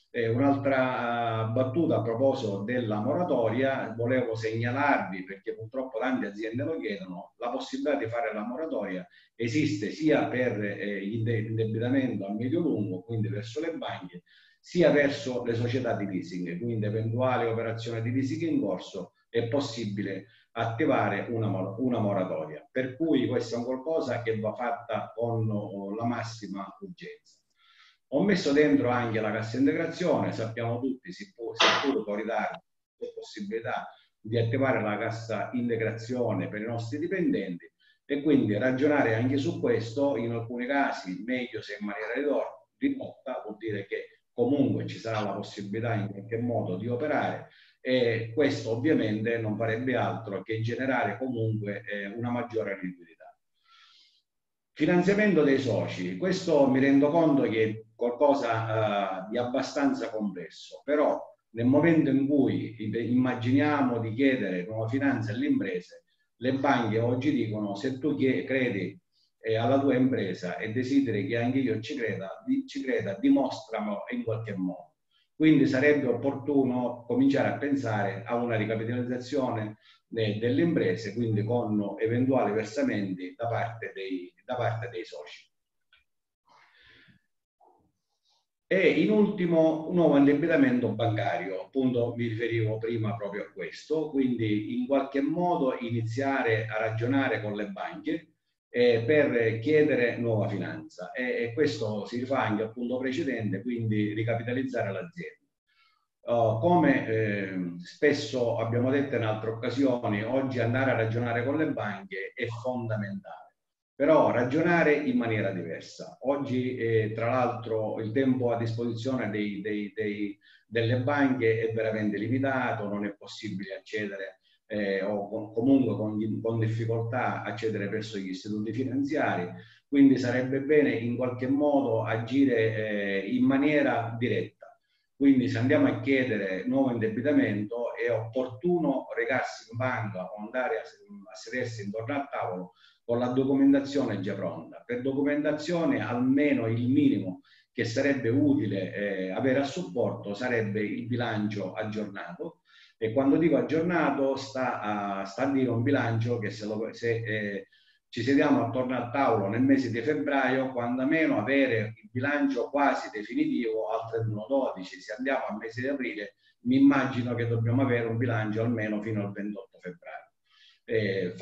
Un'altra battuta a proposito della moratoria, volevo segnalarvi, perché purtroppo tante aziende lo chiedono, la possibilità di fare la moratoria esiste sia per l'indebitamento a medio-lungo, quindi verso le banche, sia verso le società di leasing, quindi eventuali operazioni di leasing in corso è possibile attivare una moratoria, per cui questo è un qualcosa che va fatta con la massima urgenza. Ho messo dentro anche la cassa integrazione, sappiamo tutti, seppur con ritardo, c'è possibilità di attivare la cassa integrazione per i nostri dipendenti, e quindi ragionare anche su questo, in alcuni casi meglio se in maniera ridotta, vuol dire che comunque ci sarà la possibilità in qualche modo di operare, e questo ovviamente non farebbe altro che generare comunque una maggiore liquidità. Finanziamento dei soci, questo mi rendo conto che è qualcosa di abbastanza complesso, però nel momento in cui immaginiamo di chiedere nuova finanza alle imprese, le banche oggi dicono: se tu credi alla tua impresa e desideri che anche io ci creda, dimostralo in qualche modo. Quindi sarebbe opportuno cominciare a pensare a una ricapitalizzazione delle imprese, quindi con eventuali versamenti da parte dei soci. E in ultimo un nuovo indebitamento bancario, appunto mi riferivo prima proprio a questo, quindi in qualche modo iniziare a ragionare con le banche per chiedere nuova finanza. E questo si rifà anche al punto precedente, quindi ricapitalizzare l'azienda. Come spesso abbiamo detto in altre occasioni, oggi andare a ragionare con le banche è fondamentale, però ragionare in maniera diversa. Oggi, tra l'altro, il tempo a disposizione delle banche è veramente limitato, non è possibile accedere o comunque con difficoltà accedere presso gli istituti finanziari, quindi sarebbe bene in qualche modo agire in maniera diretta. Quindi se andiamo a chiedere nuovo indebitamento è opportuno recarsi in banca o andare a sedersi intorno al tavolo con la documentazione già pronta. Per documentazione almeno il minimo che sarebbe utile avere a supporto sarebbe il bilancio aggiornato, e quando dico aggiornato sta a dire un bilancio che se ci sediamo attorno al tavolo nel mese di febbraio, quando meno avere il bilancio quasi definitivo al 31/12. Se andiamo al mese di aprile, mi immagino che dobbiamo avere un bilancio almeno fino al 28 febbraio.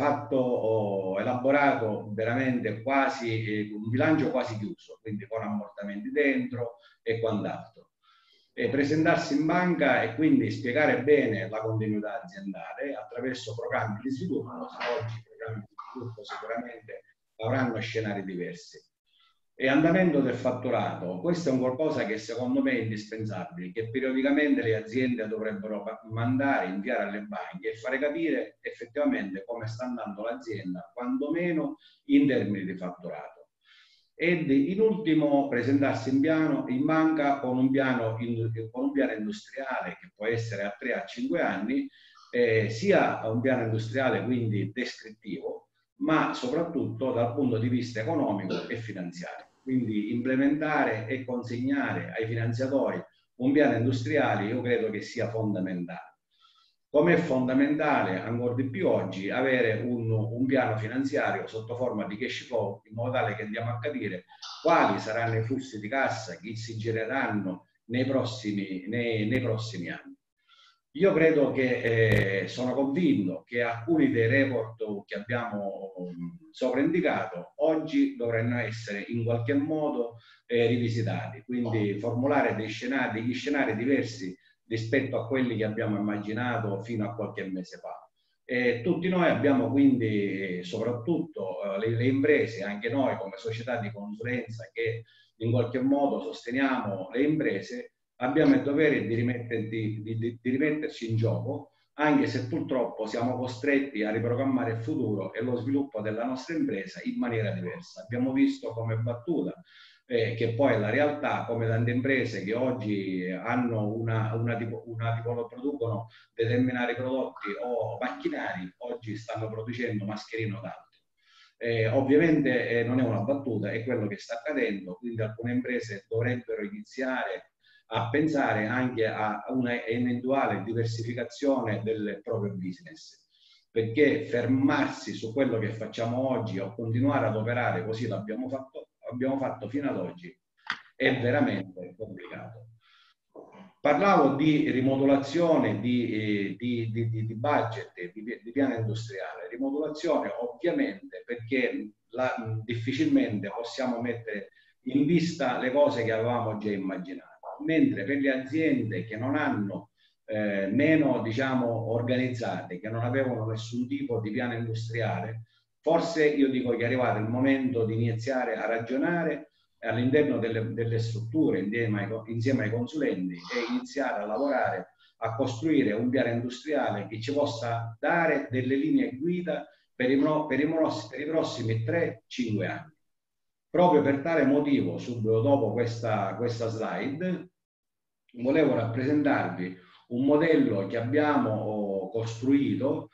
Elaborato veramente quasi, un bilancio quasi chiuso, quindi con ammortamenti dentro e quant'altro. Presentarsi in banca e quindi spiegare bene la continuità aziendale attraverso programmi di sviluppo. Oggi i programmi di sviluppo sicuramente avranno scenari diversi. E andamento del fatturato, questo è un qualcosa che secondo me è indispensabile, che periodicamente le aziende dovrebbero mandare, inviare alle banche e fare capire effettivamente come sta andando l'azienda, quantomeno in termini di fatturato. Ed in ultimo presentarsi in banca con un piano industriale che può essere a 3 a 5 anni, sia un piano industriale quindi descrittivo, ma soprattutto dal punto di vista economico e finanziario. Quindi implementare e consegnare ai finanziatori un piano industriale io credo che sia fondamentale. Come è fondamentale ancora di più oggi avere un piano finanziario sotto forma di cash flow, in modo tale che andiamo a capire quali saranno i flussi di cassa che si genereranno nei prossimi anni. Io credo che sono convinto che alcuni dei report che abbiamo sopra indicato oggi dovranno essere in qualche modo rivisitati, quindi formulare degli scenari diversi rispetto a quelli che abbiamo immaginato fino a qualche mese fa. Tutti noi abbiamo quindi, soprattutto le imprese, anche noi come società di consulenza che in qualche modo sosteniamo le imprese, abbiamo il dovere di rimetterci in gioco, anche se purtroppo siamo costretti a riprogrammare il futuro e lo sviluppo della nostra impresa in maniera diversa. Abbiamo visto come battuta, che poi è la realtà, come tante imprese che oggi hanno producono determinati prodotti o macchinari, oggi stanno producendo mascherine o altro. Ovviamente non è una battuta, è quello che sta accadendo, quindi alcune imprese dovrebbero iniziare a pensare anche a una eventuale diversificazione del proprio business, perché fermarsi su quello che facciamo oggi o continuare ad operare così l'abbiamo fatto fino ad oggi è veramente complicato. Parlavo di rimodulazione di budget, di piano industriale. Rimodulazione ovviamente perché difficilmente possiamo mettere in vista le cose che avevamo già immaginato, mentre per le aziende che non hanno meno organizzate, che non avevano nessun tipo di piano industriale, forse io dico che è arrivato il momento di iniziare a ragionare all'interno delle strutture insieme ai consulenti e iniziare a lavorare a costruire un piano industriale che ci possa dare delle linee guida per i prossimi 3-5 anni. Proprio per tale motivo, subito dopo questa slide, volevo rappresentarvi un modello che abbiamo costruito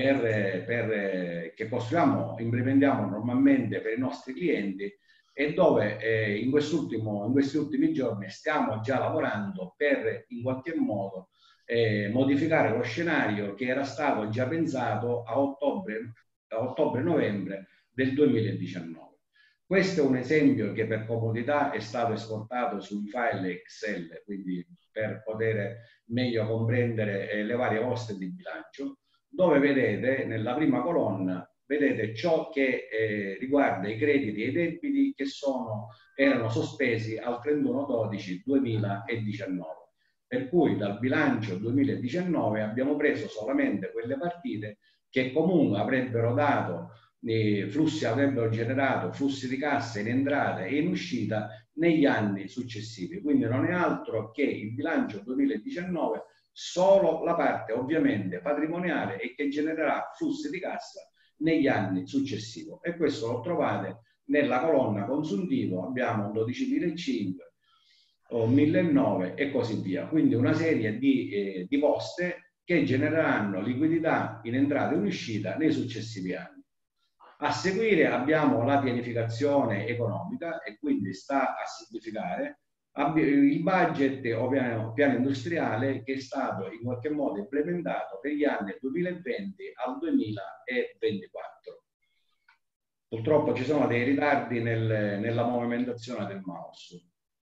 che implementiamo normalmente per i nostri clienti e dove in questi ultimi giorni stiamo già lavorando per in qualche modo modificare lo scenario che era stato già pensato a ottobre-novembre del 2019. Questo è un esempio che per comodità è stato esportato su un file Excel, quindi per poter meglio comprendere le varie poste di bilancio, dove vedete nella prima colonna vedete ciò che riguarda i crediti e i debiti che erano sospesi al 31/12/2019. Per cui dal bilancio 2019 abbiamo preso solamente quelle partite che comunque avrebbero dato avrebbero generato flussi di cassa in entrata e in uscita negli anni successivi. Quindi non è altro che il bilancio 2019, solo la parte ovviamente patrimoniale e che genererà flussi di cassa negli anni successivi. E questo lo trovate nella colonna consuntivo, abbiamo 12.500 o 1.900 e così via. Quindi una serie di poste che genereranno liquidità in entrata e in uscita nei successivi anni. A seguire abbiamo la pianificazione economica, e quindi sta a significare il budget o piano industriale che è stato in qualche modo implementato per gli anni 2020 al 2024. Purtroppo ci sono dei ritardi nella movimentazione del mouse.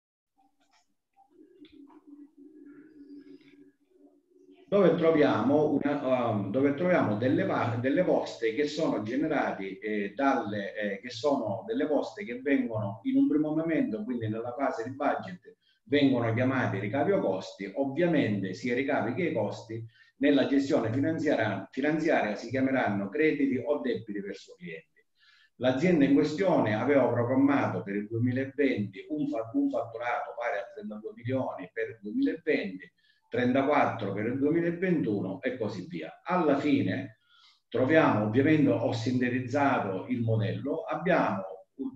Dove troviamo delle poste che sono generate che sono delle poste che vengono in un primo momento, quindi nella fase di budget, vengono chiamati ricavi o costi. Ovviamente sia i ricavi che i costi nella gestione finanziaria si chiameranno crediti o debiti verso clienti. L'azienda in questione aveva programmato per il 2020 un fatturato pari a 32 milioni per il 2020, 34 per il 2021 e così via. Alla fine troviamo, ovviamente ho sintetizzato il modello, abbiamo un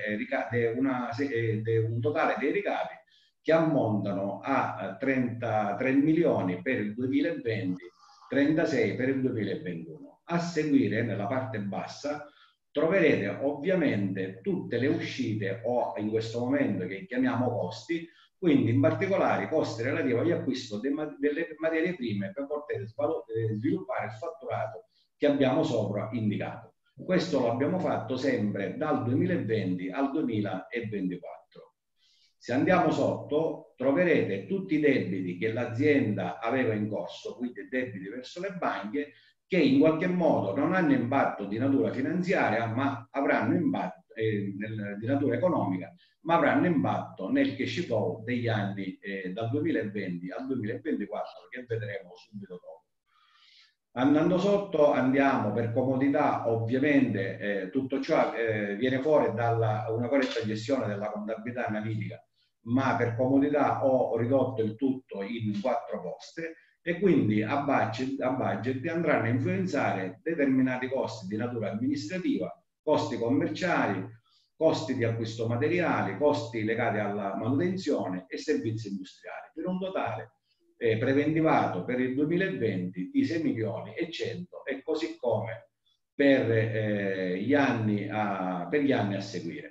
totale dei ricavi che ammontano a 33 milioni per il 2020, 36 per il 2021. A seguire, nella parte bassa, troverete ovviamente tutte le uscite o in questo momento che chiamiamo costi, quindi in particolare i costi relativi all'acquisto delle materie prime per poter sviluppare il fatturato che abbiamo sopra indicato. Questo lo abbiamo fatto sempre dal 2020 al 2024. Se andiamo sotto troverete tutti i debiti che l'azienda aveva in corso, quindi debiti verso le banche, che in qualche modo non hanno impatto di natura finanziaria, ma avranno impatto di natura economica, ma avranno impatto nel cash flow degli anni dal 2020 al 2024, che vedremo subito dopo. Andando sotto andiamo per comodità, ovviamente tutto ciò viene fuori da una corretta gestione della contabilità analitica, ma per comodità ho ridotto il tutto in 4 poste, e quindi a budget andranno a influenzare determinati costi di natura amministrativa, costi commerciali, costi di acquisto materiali, costi legati alla manutenzione e servizi industriali, per un totale preventivato per il 2020 di 6 milioni e 100, e così come per gli anni a seguire.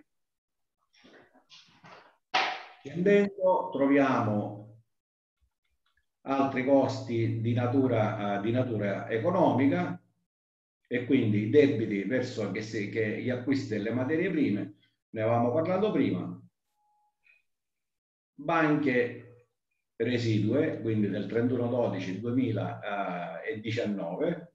Scendendo troviamo altri costi di natura economica, e quindi i debiti verso gli acquisti delle materie prime, ne avevamo parlato prima, banche residue, quindi del 31/12/2019,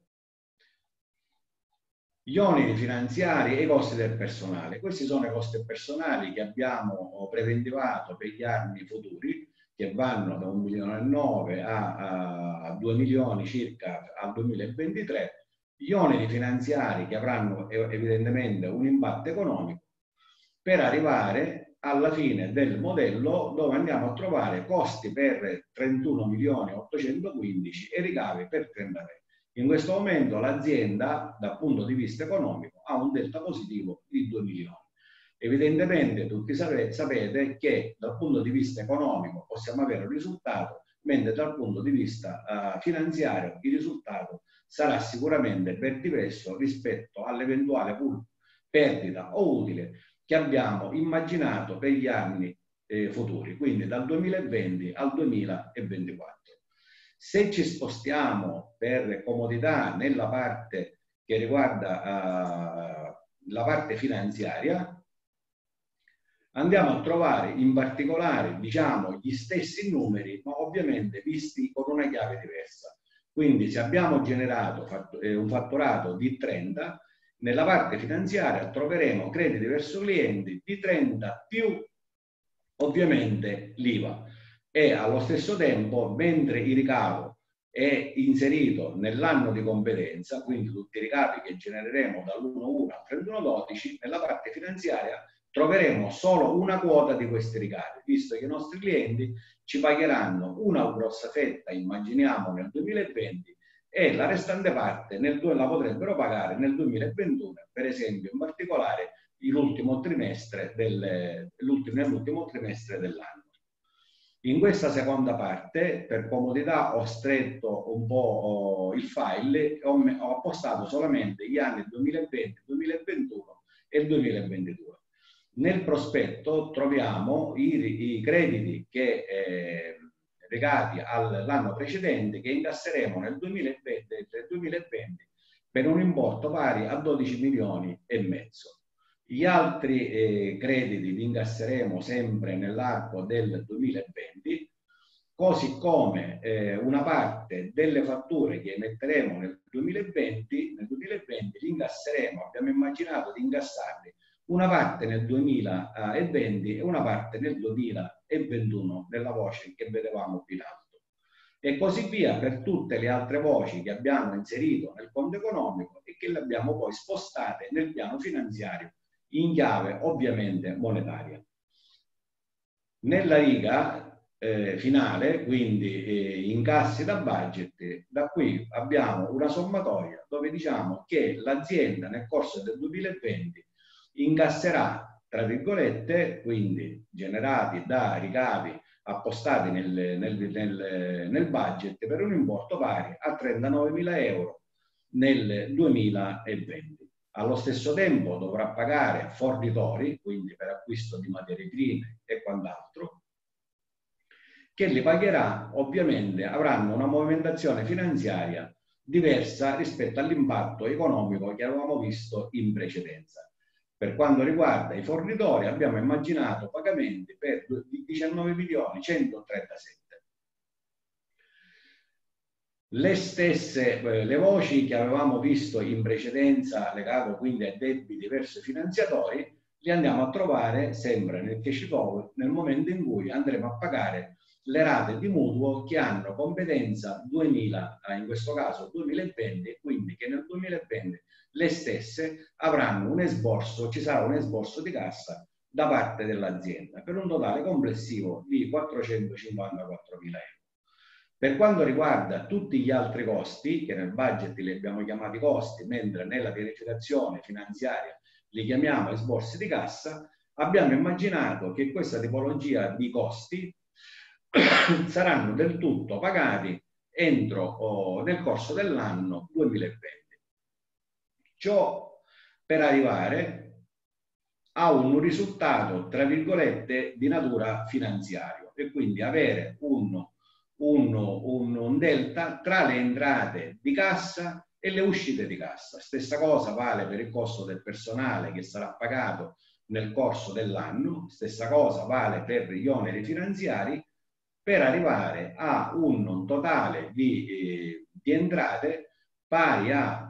gli oneri finanziari e i costi del personale. Questi sono i costi personali che abbiamo preventivato per gli anni futuri, che vanno da 1,9 milioni a 2 milioni circa al 2023, gli oneri finanziari che avranno evidentemente un impatto economico, per arrivare alla fine del modello dove andiamo a trovare costi per 31 milioni 815 e ricavi per 33. In questo momento l'azienda, dal punto di vista economico, ha un delta positivo di 2 milioni. Evidentemente tutti sapete che dal punto di vista economico possiamo avere un risultato, mentre dal punto di vista finanziario il risultato sarà sicuramente ben diverso rispetto all'eventuale perdita o utile che abbiamo immaginato per gli anni futuri, quindi dal 2020 al 2024. Se ci spostiamo per comodità nella parte che riguarda la parte finanziaria, andiamo a trovare in particolare, diciamo, gli stessi numeri, ma ovviamente visti con una chiave diversa. Quindi se abbiamo generato un fatturato di 30, nella parte finanziaria troveremo crediti verso clienti di 30 più ovviamente l'IVA, e allo stesso tempo, mentre il ricavo è inserito nell'anno di competenza, quindi tutti i ricavi che genereremo dall'1/1 al 31/12, nella parte finanziaria troveremo solo una quota di questi ricavi, visto che i nostri clienti ci pagheranno una grossa fetta, immaginiamo, nel 2020, e la restante parte la potrebbero pagare nel 2021, per esempio, in particolare nell'ultimo trimestre dell'anno. In questa seconda parte, per comodità, ho stretto un po' il file, ho appostato solamente gli anni 2020, 2021 e il 2022. Nel prospetto troviamo i crediti che legati all'anno precedente, che incasseremo nel 2020 per un importo pari a 12 milioni e mezzo. Gli altri crediti li incasseremo sempre nell'arco del 2020, così come una parte delle fatture che emetteremo nel 2020 li incasseremo. Abbiamo immaginato di incassarli una parte nel 2020 e una parte nel 2021 nella voce che vedevamo qui in alto, e così via per tutte le altre voci che abbiamo inserito nel conto economico e che le abbiamo poi spostate nel piano finanziario in chiave ovviamente monetaria. Nella riga finale, quindi incassi da budget, da qui abbiamo una sommatoria dove diciamo che l'azienda nel corso del 2020 incasserà, tra virgolette, quindi generati da ricavi appostati nel budget, per un importo pari a 39.000 euro nel 2020. Allo stesso tempo dovrà pagare fornitori, quindi per acquisto di materie prime e quant'altro, che li pagherà, ovviamente avranno una movimentazione finanziaria diversa rispetto all'impatto economico che avevamo visto in precedenza. Per quanto riguarda i fornitori, abbiamo immaginato pagamenti per 19.137.000. Le stesse le voci che avevamo visto in precedenza, legato quindi ai debiti verso i finanziatori, li andiamo a trovare sempre nel cash flow nel momento in cui andremo a pagare le rate di mutuo che hanno competenza 2000, in questo caso 2020, quindi che nel 2020 le stesse avranno un esborso, ci sarà un esborso di cassa da parte dell'azienda per un totale complessivo di 454.000 euro. Per quanto riguarda tutti gli altri costi, che nel budget li abbiamo chiamati costi, mentre nella pianificazione finanziaria li chiamiamo esborsi di cassa, abbiamo immaginato che questa tipologia di costi saranno del tutto pagati nel corso dell'anno 2020. Ciò per arrivare a un risultato, tra virgolette, di natura finanziaria, e quindi avere un delta tra le entrate di cassa e le uscite di cassa. Stessa cosa vale per il costo del personale che sarà pagato nel corso dell'anno, stessa cosa vale per gli oneri finanziari, per arrivare a un totale di entrate pari a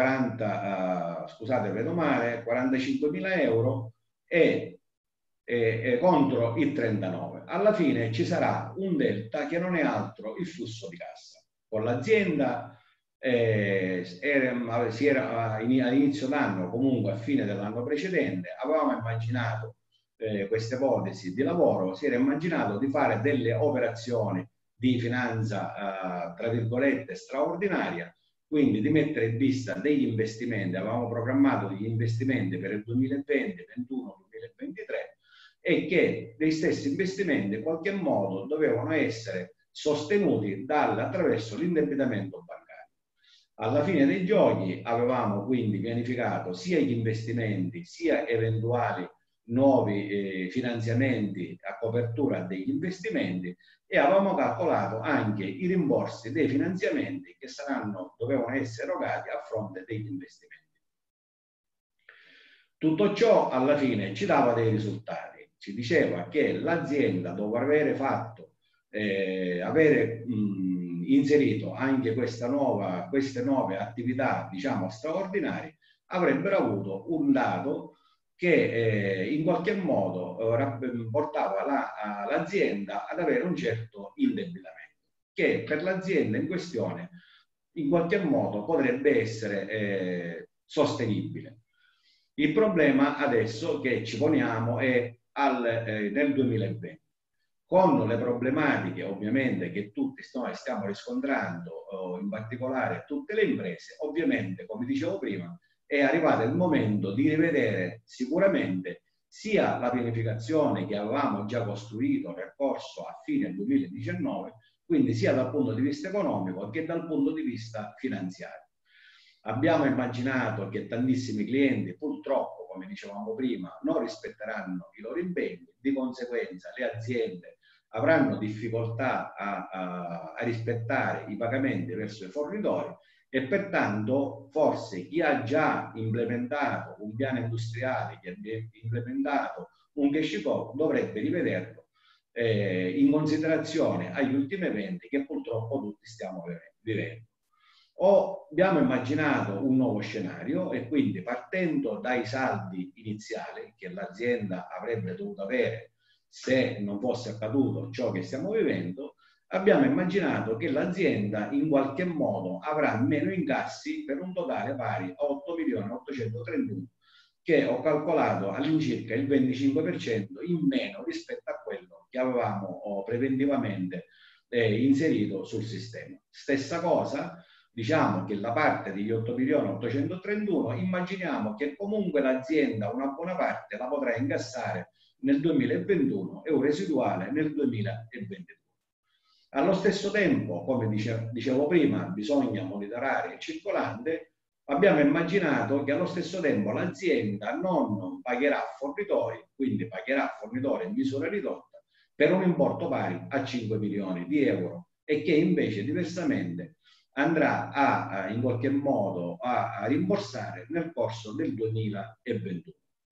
45.000 euro e contro il 39. Alla fine ci sarà un delta che non è altro il flusso di cassa. Con l'azienda all'inizio d'anno, comunque a fine dell'anno precedente, avevamo immaginato queste ipotesi di lavoro, si era immaginato di fare delle operazioni di finanza tra virgolette straordinaria, quindi di mettere in vista degli investimenti. Avevamo programmato degli investimenti per il 2020, 2021, 2023, e che dei stessi investimenti in qualche modo dovevano essere sostenuti attraverso l'indebitamento bancario. Alla fine dei giochi avevamo quindi pianificato sia gli investimenti sia eventuali nuovi finanziamenti a copertura degli investimenti, e avevamo calcolato anche i rimborsi dei finanziamenti che dovevano essere erogati a fronte degli investimenti. Tutto ciò alla fine ci dava dei risultati. Ci diceva che l'azienda, dopo aver inserito anche queste nuove attività, diciamo, straordinarie, avrebbero avuto un dato che in qualche modo portava l'azienda ad avere un certo indebitamento, che per l'azienda in questione in qualche modo potrebbe essere sostenibile. Il problema adesso che ci poniamo è nel 2020, con le problematiche ovviamente che tutti stiamo riscontrando, in particolare tutte le imprese. Ovviamente, come dicevo prima, è arrivato il momento di rivedere sicuramente sia la pianificazione che avevamo già costruito nel corso a fine 2019, quindi sia dal punto di vista economico che dal punto di vista finanziario. Abbiamo immaginato che tantissimi clienti purtroppo, come dicevamo prima, non rispetteranno i loro impegni, di conseguenza le aziende avranno difficoltà a rispettare i pagamenti verso i fornitori e pertanto forse chi ha già implementato un piano industriale, chi ha implementato un cash flow, dovrebbe rivederlo in considerazione agli ultimi eventi che purtroppo tutti stiamo vivendo. Abbiamo immaginato un nuovo scenario e quindi partendo dai saldi iniziali che l'azienda avrebbe dovuto avere se non fosse accaduto ciò che stiamo vivendo, abbiamo immaginato che l'azienda in qualche modo avrà meno incassi per un totale pari a 8.831.000, che ho calcolato all'incirca il 25% in meno rispetto a quello che avevamo preventivamente inserito sul sistema. Stessa cosa, diciamo che la parte degli 8.831.000 immaginiamo che comunque l'azienda una buona parte la potrà incassare nel 2021 e un residuale nel 2022. Allo stesso tempo, come dicevo prima, bisogna monitorare il circolante. Abbiamo immaginato che allo stesso tempo l'azienda non pagherà fornitori, quindi pagherà fornitori in misura ridotta per un importo pari a 5 milioni di euro e che invece diversamente andrà in qualche modo a rimborsare nel corso del 2021.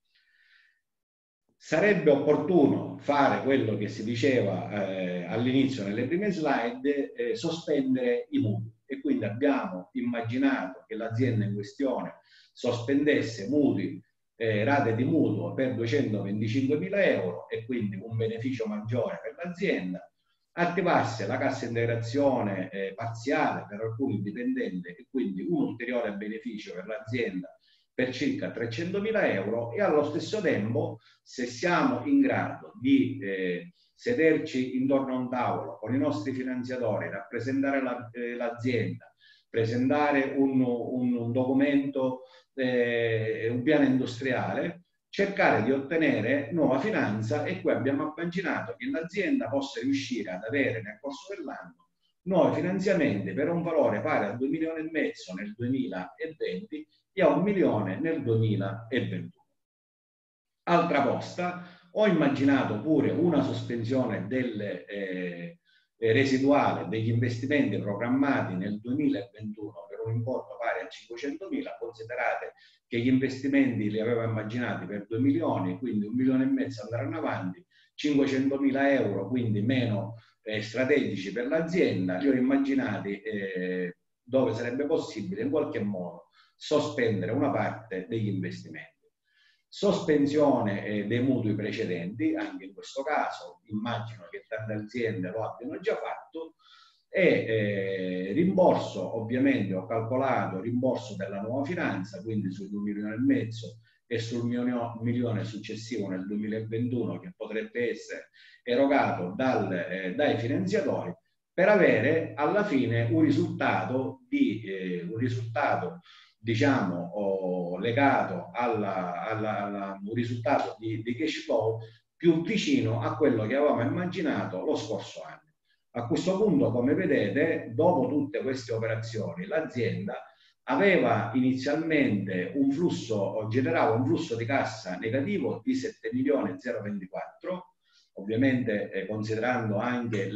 Sarebbe opportuno fare quello che si diceva all'inizio nelle prime slide, sospendere i mutui, e quindi abbiamo immaginato che l'azienda in questione sospendesse mutui, rate di mutuo per 225.000 euro e quindi un beneficio maggiore per l'azienda, attivasse la cassa integrazione parziale per alcuni dipendenti e quindi un ulteriore beneficio per l'azienda per circa 300.000 euro, e allo stesso tempo, se siamo in grado di sederci intorno a un tavolo con i nostri finanziatori, rappresentare l'azienda, presentare un documento, un piano industriale, cercare di ottenere nuova finanza, e qui abbiamo immaginato che l'azienda possa riuscire ad avere nel corso dell'anno nuovi finanziamenti per un valore pari a 2,5 milioni nel 2020 e a 1 milione nel 2021. Altra posta, ho immaginato pure una sospensione residuale degli investimenti programmati nel 2021 per un importo pari a 500.000, considerate che gli investimenti li avevo immaginati per 2 milioni, quindi 1,5 milioni andranno avanti, 500.000 euro, quindi meno strategici per l'azienda, li ho immaginati dove sarebbe possibile in qualche modo sospendere una parte degli investimenti. Sospensione dei mutui precedenti, anche in questo caso immagino che tante aziende lo abbiano già fatto, e rimborso, ovviamente ho calcolato rimborso della nuova finanza, quindi sui 2,5 milioni e sul milione successivo nel 2021 che potrebbe essere erogato dai finanziatori, per avere alla fine un risultato diciamo legato a un risultato di cash flow più vicino a quello che avevamo immaginato lo scorso anno. A questo punto, come vedete, dopo tutte queste operazioni, l'azienda aveva inizialmente generava un flusso di cassa negativo di 7.024.000, ovviamente considerando anche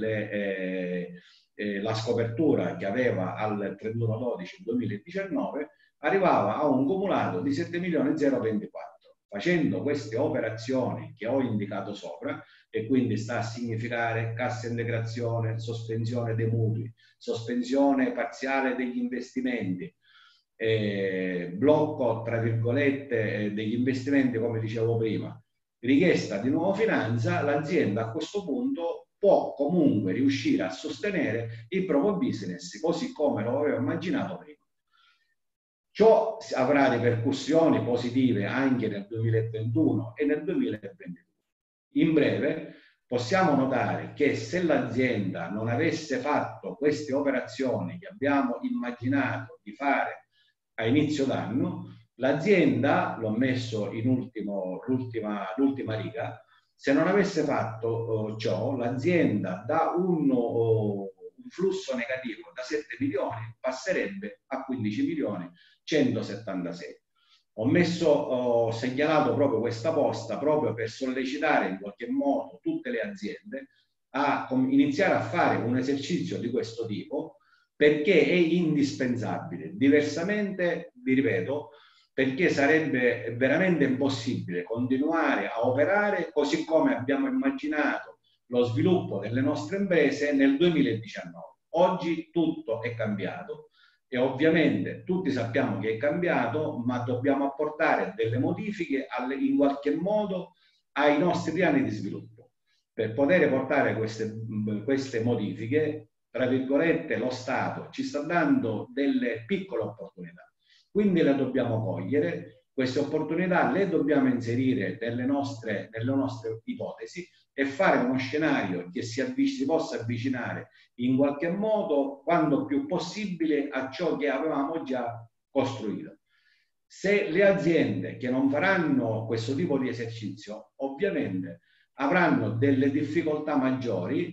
la scopertura che aveva al 31/12/2019, arrivava a un cumulato di 7.024.000. Facendo queste operazioni che ho indicato sopra, e quindi sta a significare cassa integrazione, sospensione dei mutui, sospensione parziale degli investimenti, blocco, tra virgolette, degli investimenti, come dicevo prima, richiesta di nuova finanza, l'azienda a questo punto può comunque riuscire a sostenere il proprio business così come lo aveva immaginato prima. Ciò avrà ripercussioni positive anche nel 2021 e nel 2022. In breve, possiamo notare che se l'azienda non avesse fatto queste operazioni che abbiamo immaginato di fare a inizio d'anno, l'azienda, l'ho messo in l'ultima riga, se non avesse fatto ciò, l'azienda da un flusso negativo da 7 milioni passerebbe a 15 milioni 176. Ho segnalato proprio questa posta proprio per sollecitare in qualche modo tutte le aziende a iniziare a fare un esercizio di questo tipo, perché è indispensabile. Diversamente, vi ripeto, perché sarebbe veramente impossibile continuare a operare così come abbiamo immaginato lo sviluppo delle nostre imprese nel 2019. Oggi tutto è cambiato. E ovviamente tutti sappiamo che è cambiato, ma dobbiamo apportare delle modifiche in qualche modo ai nostri piani di sviluppo. Per poter portare queste modifiche, tra virgolette, lo Stato ci sta dando delle piccole opportunità. Quindi le dobbiamo cogliere, queste opportunità le dobbiamo inserire nelle nostre ipotesi e fare uno scenario che si possa avvicinare in qualche modo, quando più possibile, a ciò che avevamo già costruito. Se le aziende che non faranno questo tipo di esercizio, ovviamente avranno delle difficoltà maggiori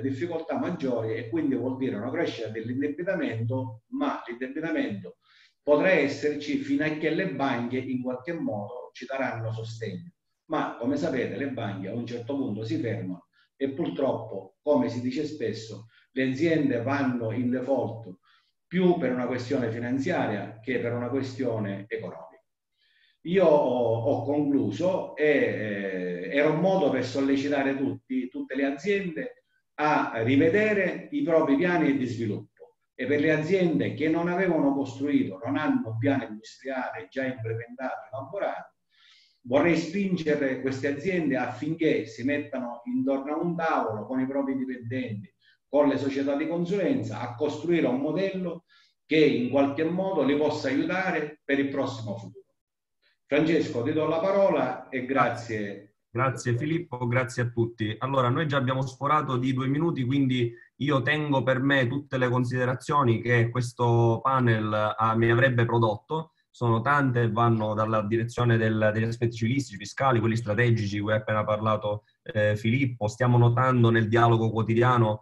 e quindi vuol dire una crescita dell'indebitamento, ma l'indebitamento potrà esserci fino a che le banche in qualche modo ci daranno sostegno. Ma come sapete le banche a un certo punto si fermano e purtroppo, come si dice spesso, le aziende vanno in default più per una questione finanziaria che per una questione economica. Io ho concluso e era un modo per sollecitare tutte le aziende a rivedere i propri piani di sviluppo. E per le aziende che non avevano costruito, non hanno un piano industriale già implementato, elaborato, vorrei spingere queste aziende affinché si mettano intorno a un tavolo con i propri dipendenti, con le società di consulenza, a costruire un modello che in qualche modo li possa aiutare per il prossimo futuro. Francesco, ti do la parola e grazie. Grazie Filippo, grazie a tutti. Allora, noi già abbiamo sforato di 2 minuti, quindi io tengo per me tutte le considerazioni che questo panel mi avrebbe prodotto. Sono tante, vanno dalla direzione degli aspetti civilistici, fiscali, quelli strategici di cui ha appena parlato Filippo. Stiamo notando nel dialogo quotidiano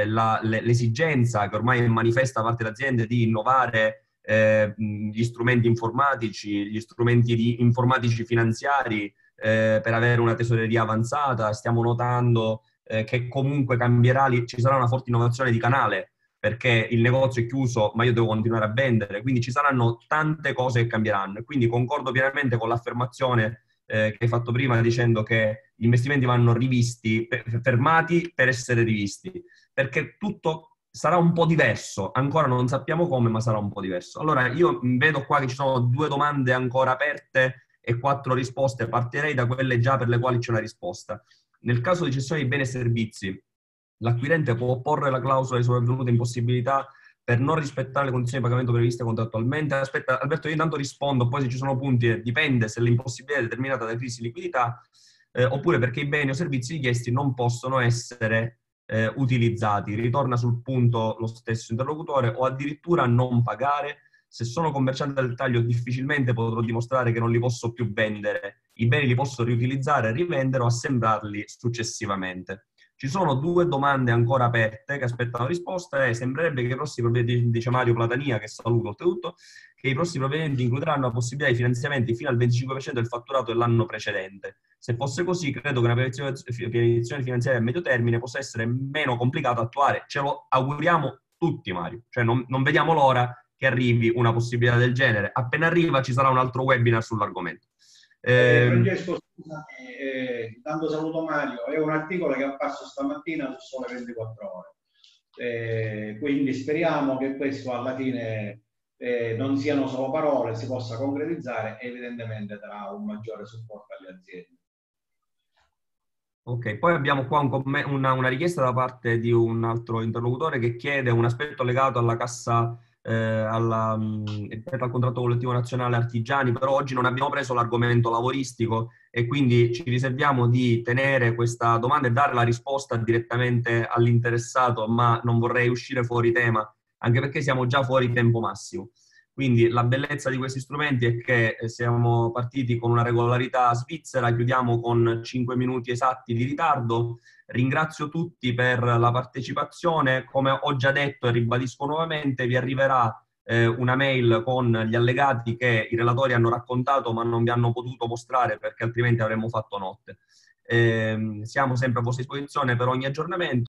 l'esigenza che ormai è manifesta da parte delle aziende di innovare gli strumenti informatici, gli strumenti informatici finanziari, per avere una tesoreria avanzata. Stiamo notando che comunque cambierà, ci sarà una forte innovazione di canale, perché il negozio è chiuso ma io devo continuare a vendere, quindi ci saranno tante cose che cambieranno. E quindi concordo pienamente con l'affermazione che hai fatto prima, dicendo che gli investimenti vanno rivisti, fermati per essere rivisti, perché tutto sarà un po' diverso, ancora non sappiamo come, ma sarà un po' diverso. Allora io vedo qua che ci sono 2 domande ancora aperte e 4 risposte. Partirei da quelle già per le quali c'è una risposta. Nel caso di cessione di beni e servizi, l'acquirente può opporre la clausola di sopravvenuta impossibilità per non rispettare le condizioni di pagamento previste contrattualmente? Aspetta, Alberto, io intanto rispondo, poi se ci sono punti, dipende se l'impossibilità è determinata da crisi di liquidità oppure perché i beni o servizi richiesti non possono essere utilizzati. Ritorna sul punto lo stesso interlocutore, o addirittura non pagare. Se sono commerciante al dettaglio difficilmente potrò dimostrare che non li posso più vendere. I beni li posso riutilizzare, rivendere o assembrarli successivamente. Ci sono 2 domande ancora aperte che aspettano risposta e sembrerebbe che i prossimi provvedimenti, dice Mario Platania, che saluto oltretutto, che i prossimi provvedimenti includeranno la possibilità di finanziamenti fino al 25% del fatturato dell'anno precedente. Se fosse così, credo che una pianificazione finanziaria a medio termine possa essere meno complicata da attuare. Ce lo auguriamo tutti, Mario. Cioè non vediamo l'ora che arrivi una possibilità del genere. Appena arriva ci sarà un altro webinar sull'argomento. Francesco, scusami, tanto saluto Mario, è un articolo che è apparso stamattina su Sole 24 Ore, quindi speriamo che questo alla fine non siano solo parole, si possa concretizzare e evidentemente darà un maggiore supporto alle aziende. Ok, poi abbiamo qua una richiesta da parte di un altro interlocutore che chiede un aspetto legato alla cassa, al contratto collettivo nazionale artigiani, però oggi non abbiamo preso l'argomento lavoristico e quindi ci riserviamo di tenere questa domanda e dare la risposta direttamente all'interessato, ma non vorrei uscire fuori tema, anche perché siamo già fuori tempo massimo. Quindi la bellezza di questi strumenti è che siamo partiti con una regolarità svizzera, chiudiamo con 5 minuti esatti di ritardo. Ringrazio tutti per la partecipazione. Come ho già detto e ribadisco nuovamente, vi arriverà una mail con gli allegati che i relatori hanno raccontato ma non vi hanno potuto mostrare perché altrimenti avremmo fatto notte. Siamo sempre a vostra disposizione per ogni aggiornamento.